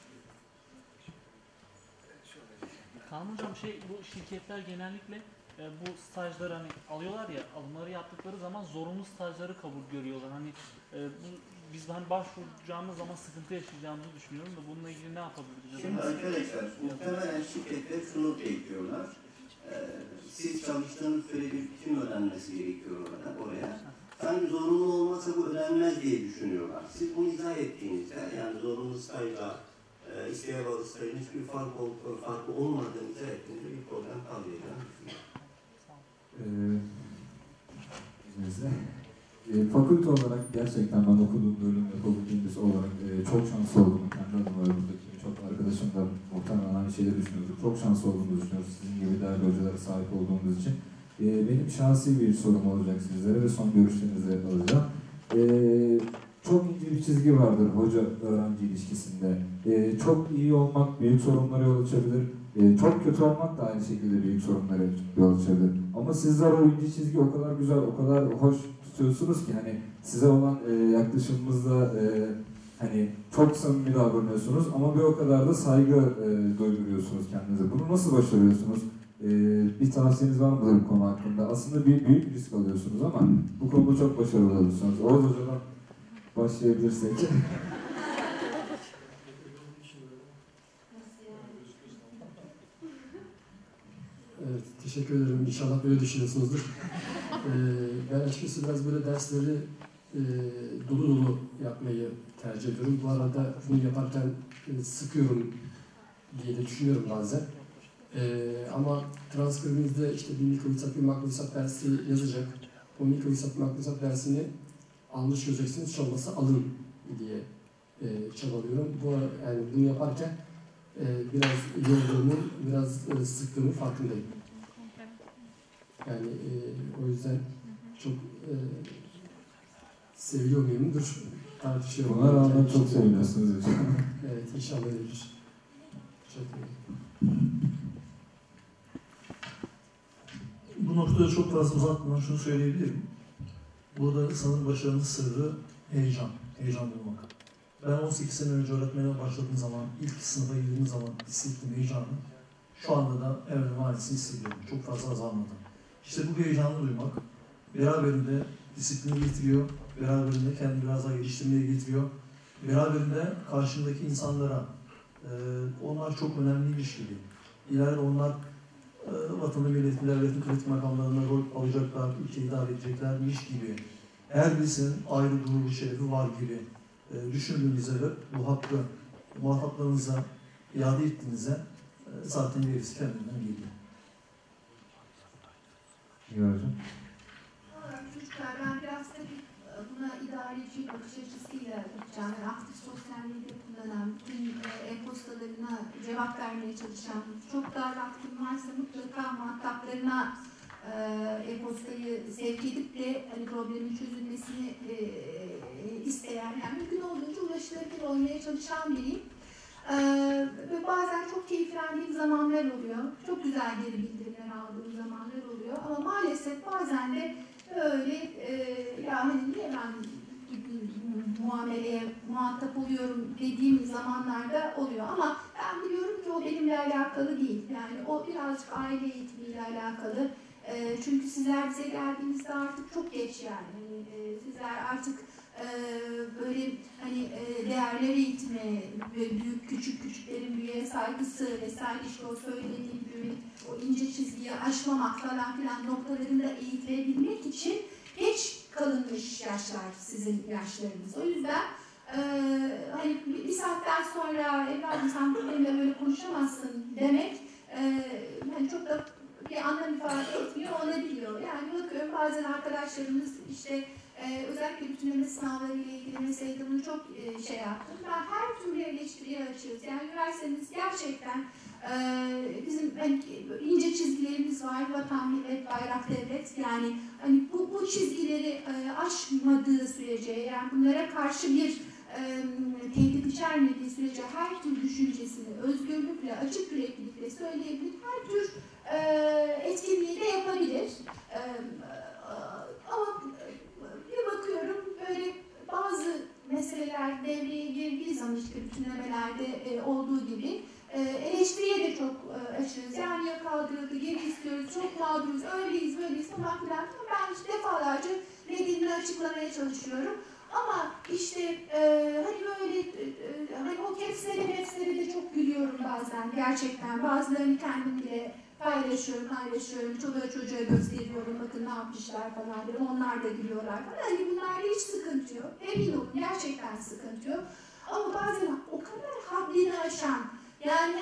S11: Kaan Hocam bu şirketler genellikle bu stajları hani alıyorlar ya, alımları yaptıkları zaman zorunlu stajları kabul görüyorlar. Hani biz hani başvuracağımız zaman sıkıntı yaşayacağımızı düşünüyorum da bununla ilgili ne yapabiliriz?
S6: Şimdi arkadaşlar muhtemelen şirketler şunu bekliyorlar. Siz çalıştığınız sürece kim ödenmesi gerekiyor oraya. Sanki zorunlu olmasa bu ödenmez diye düşünüyorlar. Siz bunu izah ettiğinizde yani zorunlu stajla isteğe bağlı stajın hiçbir farkı olmadığını izah ettiğinizde bir problem kalmayacağını düşünüyorum.
S1: Fakülte olarak gerçekten ben okuduğum bölüm yapabildiğimiz olarak çok şanslı olduğumu kendi adıma ve buradaki birçok arkadaşım da muhtemelen aynı şeyleri düşünüyordur. Çok şanslı olduğumuzu düşünüyoruz sizin gibi değerli hocalara sahip olduğumuz için. Benim şahsi bir sorum olacak sizlere ve son görüşlerinizi alacağım. Çok ince bir çizgi vardır hoca-öğrenci ilişkisinde. Çok iyi olmak büyük sorunlara yol açabilir. Çok kötü olmak da aynı şekilde büyük sorunlara yol açabilir. Ama sizler o ince çizgi o kadar güzel, o kadar hoş tutuyorsunuz ki hani size olan yaklaşımınızda hani çok samimi davranıyorsunuz ama bir o kadar da saygı duyduruyorsunuz kendinize. Bunu nasıl başarıyorsunuz? Bir tavsiyeniz var mıdır bu konu hakkında? Aslında büyük bir risk alıyorsunuz ama bu konuda çok başarılı olursunuz. Oğuz Hoca'dan başlayabilirsek.
S3: Evet, teşekkür ederim. İnşallah böyle düşünüyorsunuzdur. Ben açıkçası biraz böyle dersleri dolu dolu yapmayı tercih ediyorum. Bu arada bunu yaparken sıkıyorum diye de düşünüyorum bazen. Ama transkribinizde işte bir mikrohesap, bir makrohesap dersi yazacak. O mikrohesap, makrohesap dersini almış göreceksiniz. Hiç olmazsa alın diye çabalıyorum. Yani bunu yaparken biraz yorduğumun, biraz sıktığımın farkındayım. Yani o yüzden çok seviyor muyumdur tartışıyorum.
S1: Buna rağmen çok seviyorsunuz hocam.
S3: Evet, inşallah öyledir. Teşekkür ederim.
S4: Bu noktada çok fazla uzatmadan şunu söyleyebilirim. Burada sanırım başarının sırrı heyecan bulmak. Ben 18 sene önce öğretmene başladığım zaman, ilk sınıfa girdiğim zaman hissettiğim heyecanı şu anda da evren ailesini hissediyorum. Çok fazla azalmadı. İşte bu heyecanı duymak beraberinde disiplini getiriyor, beraberinde kendini biraz daha geliştirmeye getiriyor. Beraberinde karşındaki insanlara onlar çok önemliymiş gibi. İleride onlar vatanı, milletin, devletin kritik makamlarına rol alacaklar, ülkeyi idare edeceklermiş gibi. Her birisinin ayrı gurur, şerefi var gibi düşündüğünüzde de bu hakkı muhataplarınıza iade ettiğinizde zaten gerisi kendinden geliyor.
S1: Gördüm.
S5: Çocuklar ben biraz tabii buna idareci bakış açısıyla yapacağım. Yani aktif sosyal medya kullanan, bütün e-postalarına cevap vermeye çalışan, çok dar vaktim varsa mutlaka muhataplarına e-postayı sevk edip de hani problemin çözülmesini isteyen, yani mümkün olduğunca ulaşılabilir olmaya çalışan biriyim. Ve bazen çok keyiflendiğim zamanlar oluyor. Çok güzel geri bildirimler aldığım zamanlar oluyor. Ama maalesef bazen de öyle ya hani niye ben muameleye muhatap oluyorum dediğim zamanlarda oluyor. Ama ben biliyorum ki o benimle alakalı değil. Yani o birazcık aile eğitimiyle alakalı. Çünkü sizler bize geldiğinizde artık çok geç yani. Sizler artık böyle hani değerler eğitimi ve büyük küçüklerin büyüğe saygısı vesaire işte o söylediğim gibi o ince çizgiyi aşmamak falan filan noktalarında eğitilebilmek için geç kalınmış yaşlar sizin yaşlarınız. O yüzden hani bir saatten sonra evladım sen benimle böyle konuşamazsın demek hani çok da bir anlam ifade etmiyor olabiliyor. Yani bakıyorum bazen arkadaşlarımız işte özellikle bütünleme sınavları ile ilgili meselede bunu çok şey yaptım. Ben her türlü eleştiriye açığız. Yani üniversitemiz gerçekten bizim hani, ince çizgilerimiz var. Vatan, millet, bayrak, devlet. Yani hani bu çizgileri aşmadığı sürece yani bunlara karşı bir tehdit içermediği sürece her tür düşüncesini özgürlükle, açık yüreklilikle söyleyebilir. Her tür etkinliği de yapabilir. Ama bir bakıyorum böyle bazı meseleler devreye girdiği zaman işte bütünlemelerde olduğu gibi eleştiriye de çok açığız. Yani ya kaldırıldı, geri istiyoruz, çok mağduruz, öyleyiz, böyleyiz falan filan. Ben işte defalarca nedenini açıklamaya çalışıyorum. Ama işte hani böyle hani o kefsleri de çok gülüyorum bazen gerçekten. Bazılarını kendim bile paylaşıyorum. Çoluğa çocuğa gösteriyorum. Bakın ne yapmışlar falan diye. Onlar da gülüyorlar falan. Hani bunlarda hiç sıkıntı yok. Emin olun gerçekten sıkıntı yok. Ama bazen o kadar haddini aşan yani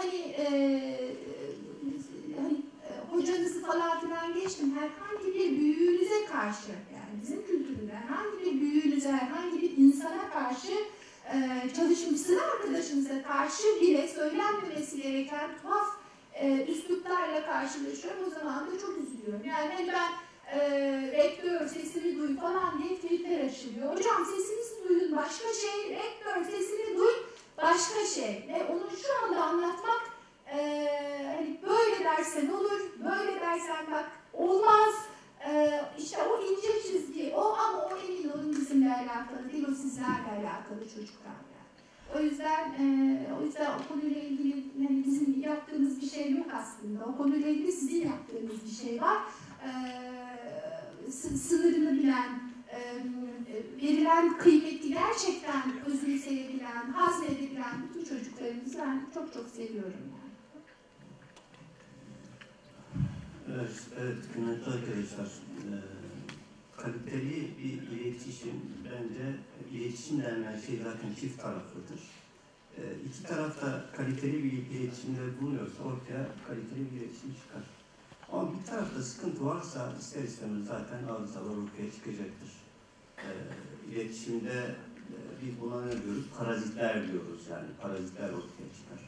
S5: hani hocanızı falan filan geçtim. Herhangi bir büyüğünüze karşı yani bizim kültürümüzde herhangi bir büyüğünüze, herhangi bir insana karşı çalışmışsın arkadaşınıza karşı bile söylenmemesi gereken tuhaf üsluplarla karşılaşıyorum. O zaman da çok üzülüyorum. Yani hani ben rektör sesini duy falan diye tweetler açılıyor. Hocam sesinizi duyun başka şey, rektör sesini duy başka şey. Ve onu şu anda anlatmak hani böyle dersen olur, böyle dersen bak olmaz. İşte o ince çizgi, ama o emin olun bizimle alakalı değil, o sizlerle alakalı çocuklar. O yüzden o konuyla ilgili yani bizim yaptığımız bir şey yok aslında. O konuyla ilgili sizin yaptığınız bir şey var. Sınırını bilen, verilen kıymeti gerçekten özümseyebilen, hazmedebilen bütün çocuklarımızı ben çok çok seviyorum. Yani.
S6: Evet, kıymetli arkadaşlar. Kaliteli bir iletişim, bence iletişim denilen şey zaten çift taraflıdır. İki taraf da kaliteli bir iletişimde bulunuyorsa ortaya kaliteli bir iletişim çıkar. Ama bir tarafta sıkıntı varsa ister istemez zaten arızalar ortaya çıkacaktır. İletişimde biz buna ne diyoruz? Parazitler diyoruz yani. Parazitler ortaya çıkar.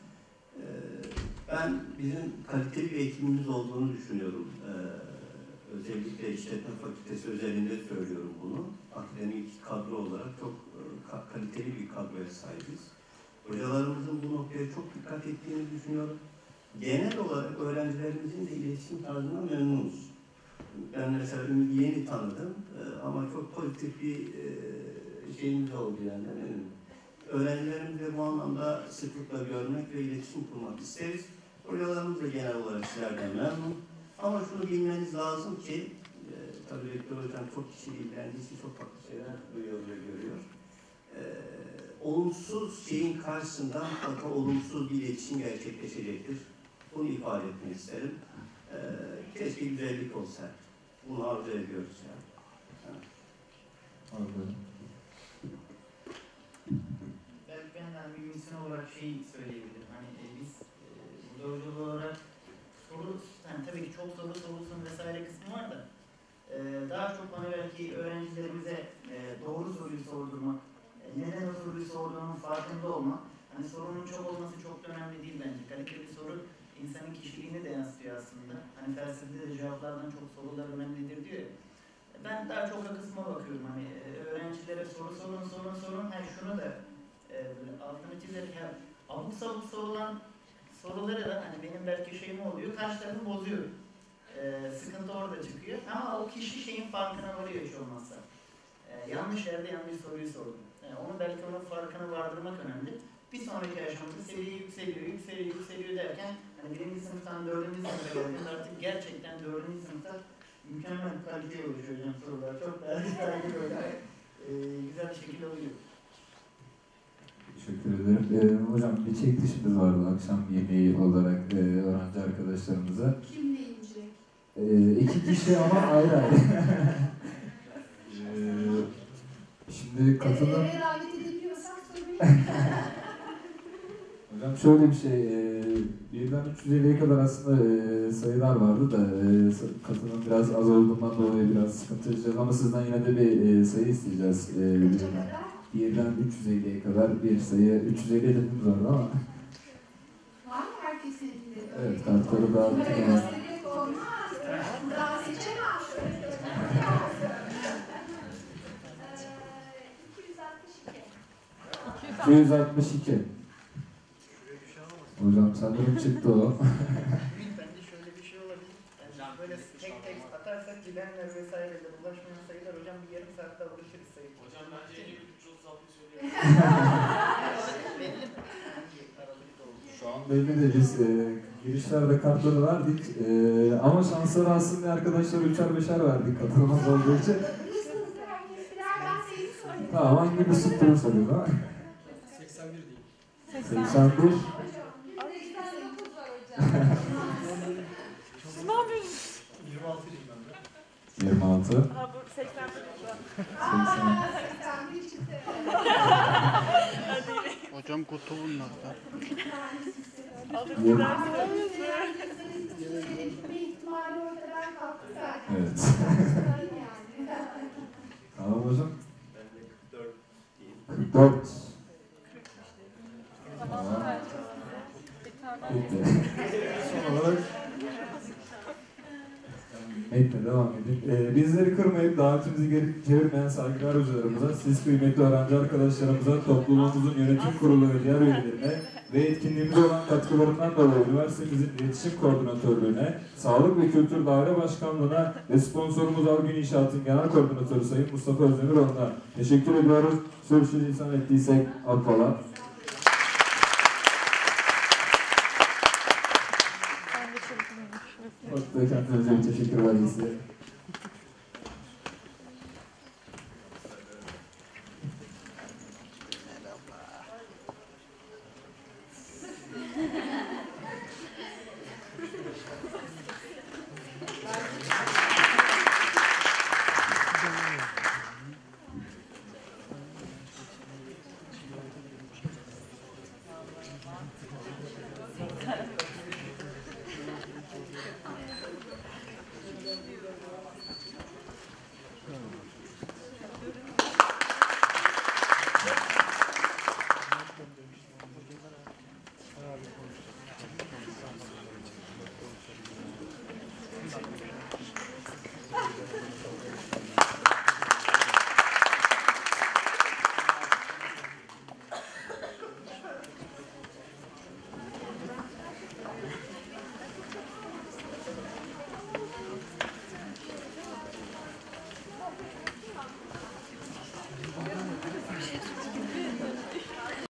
S6: Ben bizim kaliteli bir eğitimimiz olduğunu düşünüyorum. Özellikle işletme fakültesi özelinde söylüyorum bunu. Akademik kadro olarak çok kaliteli bir kadroya sahibiz. Hocalarımızın bu noktaya çok dikkat ettiğini düşünüyorum. Genel olarak öğrencilerimizin de iletişim tarzından memnunuz. Ben mesela Ümit'i yeni tanıdım ama çok pozitif bir şeyimiz oldu yani. Öğrencilerimizi bu anlamda sıklıkla görmek ve iletişim kurmak isteriz. Hocalarımız da genel olarak sizlerden memnun. Ama şunu bilmeniz lazım ki, tabii rektör hocam çok kişi ilgilendiği için çok farklı şeyler duyuyor ve görüyor. Olumsuz şeyin karşısında mutlaka olumsuz bir iletişim gerçekleşecektir. Bunu ifade etmek isterim. Keşke güzellik olsa. Bunu arzu ediyoruz yani.
S1: Anladım.
S7: Ben bir misyon olarak söyleyebilirim. Hani biz burada hocalar olarak yani tabii ki çok sorulsun vesaire kısmı var da daha çok bana belki öğrencilerimize doğru soruyu sordurmak, neden o soruyu sorduğunun farkında olmak, hani sorunun çok olması çok önemli değil bence. Kaliteli bir soru insanın kişiliğini de yansıtıyor aslında. Hani felsefede de cevaplardan çok sorular önemlidir diyor ya. Ben daha çok o kısma bakıyorum. Hani öğrencilere soru sorun. Her şunu da altını çizerek abuk sabuk soruları da hani benim belki şeyim oluyor, karşı tarafı bozuyor. Sıkıntı orada çıkıyor. Ama o kişi şeyin farkına varıyor hiç olmazsa. Yanlış yerde yanlış soruyu sordu. Onu belki onun farkına vardırmak önemli. Bir sonraki aşamada seviye yükseliyor derken hani 1. sınıftan 4. sınıfa geldiğinde artık gerçekten 4. sınıfta mükemmel kaliteye oluşuyor hocam sorular. Çok daha güzel bir şekilde oluyor.
S1: Teşekkür ederim. Hocam bir çekilişimiz vardı akşam yemeği olarak öğrenci arkadaşlarımıza.
S5: Kim ne yiyecek?
S1: 2 kişi ama ayrı ayrı. Şimdi katılım...
S5: Eve davet edebiliyorsak sorun.
S1: Hocam şöyle bir şey, 1'den 350'ye kadar aslında sayılar vardı da katılım biraz az olduğundan dolayı biraz sıkıntı yaşayacağız ama sizden yine de bir sayı isteyeceğiz. 1'den 350'ye kadar bir sayı, 350 hedefimiz vardı ama.
S5: Var mı herkesin elinde?
S1: Evet, kartları dağıttık.
S5: Böyle göstererek olmaz. Daha seçemem.
S1: 262. Hocam sanırım çıktı o.
S7: Bence şöyle bir şey olabilir. Yani böyle tek atarsak bilenler vesaireler ulaşmayan sayılar hocam bir yarım saatte ulaşırız sayı.
S15: Hocam bence en iyi 336 söylüyor.
S7: Belli mi? Hangi aralıkta oldu?
S1: Şu an belli de biz girişlerde kartları verdik ama şansları aslında arkadaşlar 3'er 5'er verdik katılımız olduğu için. Tamam hangi bir sıktırı soruyor ha?
S3: 81 değil.
S1: 81.
S14: Siz ne yapıyorsunuz?
S4: 26 diyeyim ben de.
S1: 26.
S14: Ha bu 81 lira.
S5: 81 çıktı.
S20: Hocam kutu bunlar da.
S5: İhtimali ortadan kalktı zaten.
S1: Evet. Tamam hocam.
S6: Ben de 44 diyeyim.
S1: 44. Tamam. Bitti. Son olarak metne devam edin. Bizleri kırmayıp davetimizi geri çevirmeyen saygıdeğer hocalarımıza, siz kıymetli öğrenci arkadaşlarımıza, topluluğumuzun yönetim kurulu ve diğer üyelerine ve etkinliğimize olan katkılarından dolayı üniversitemizin iletişim koordinatörlüğüne, Sağlık ve Kültür Daire Başkanlığı'na ve sponsorumuz Argün İnşaat'ın genel koordinatörü Sayın Mustafa Özdemiroğlu'na teşekkür ediyoruz. Sürüşü insan ettiysek affola. Kendinize bir teşekkür ederim size.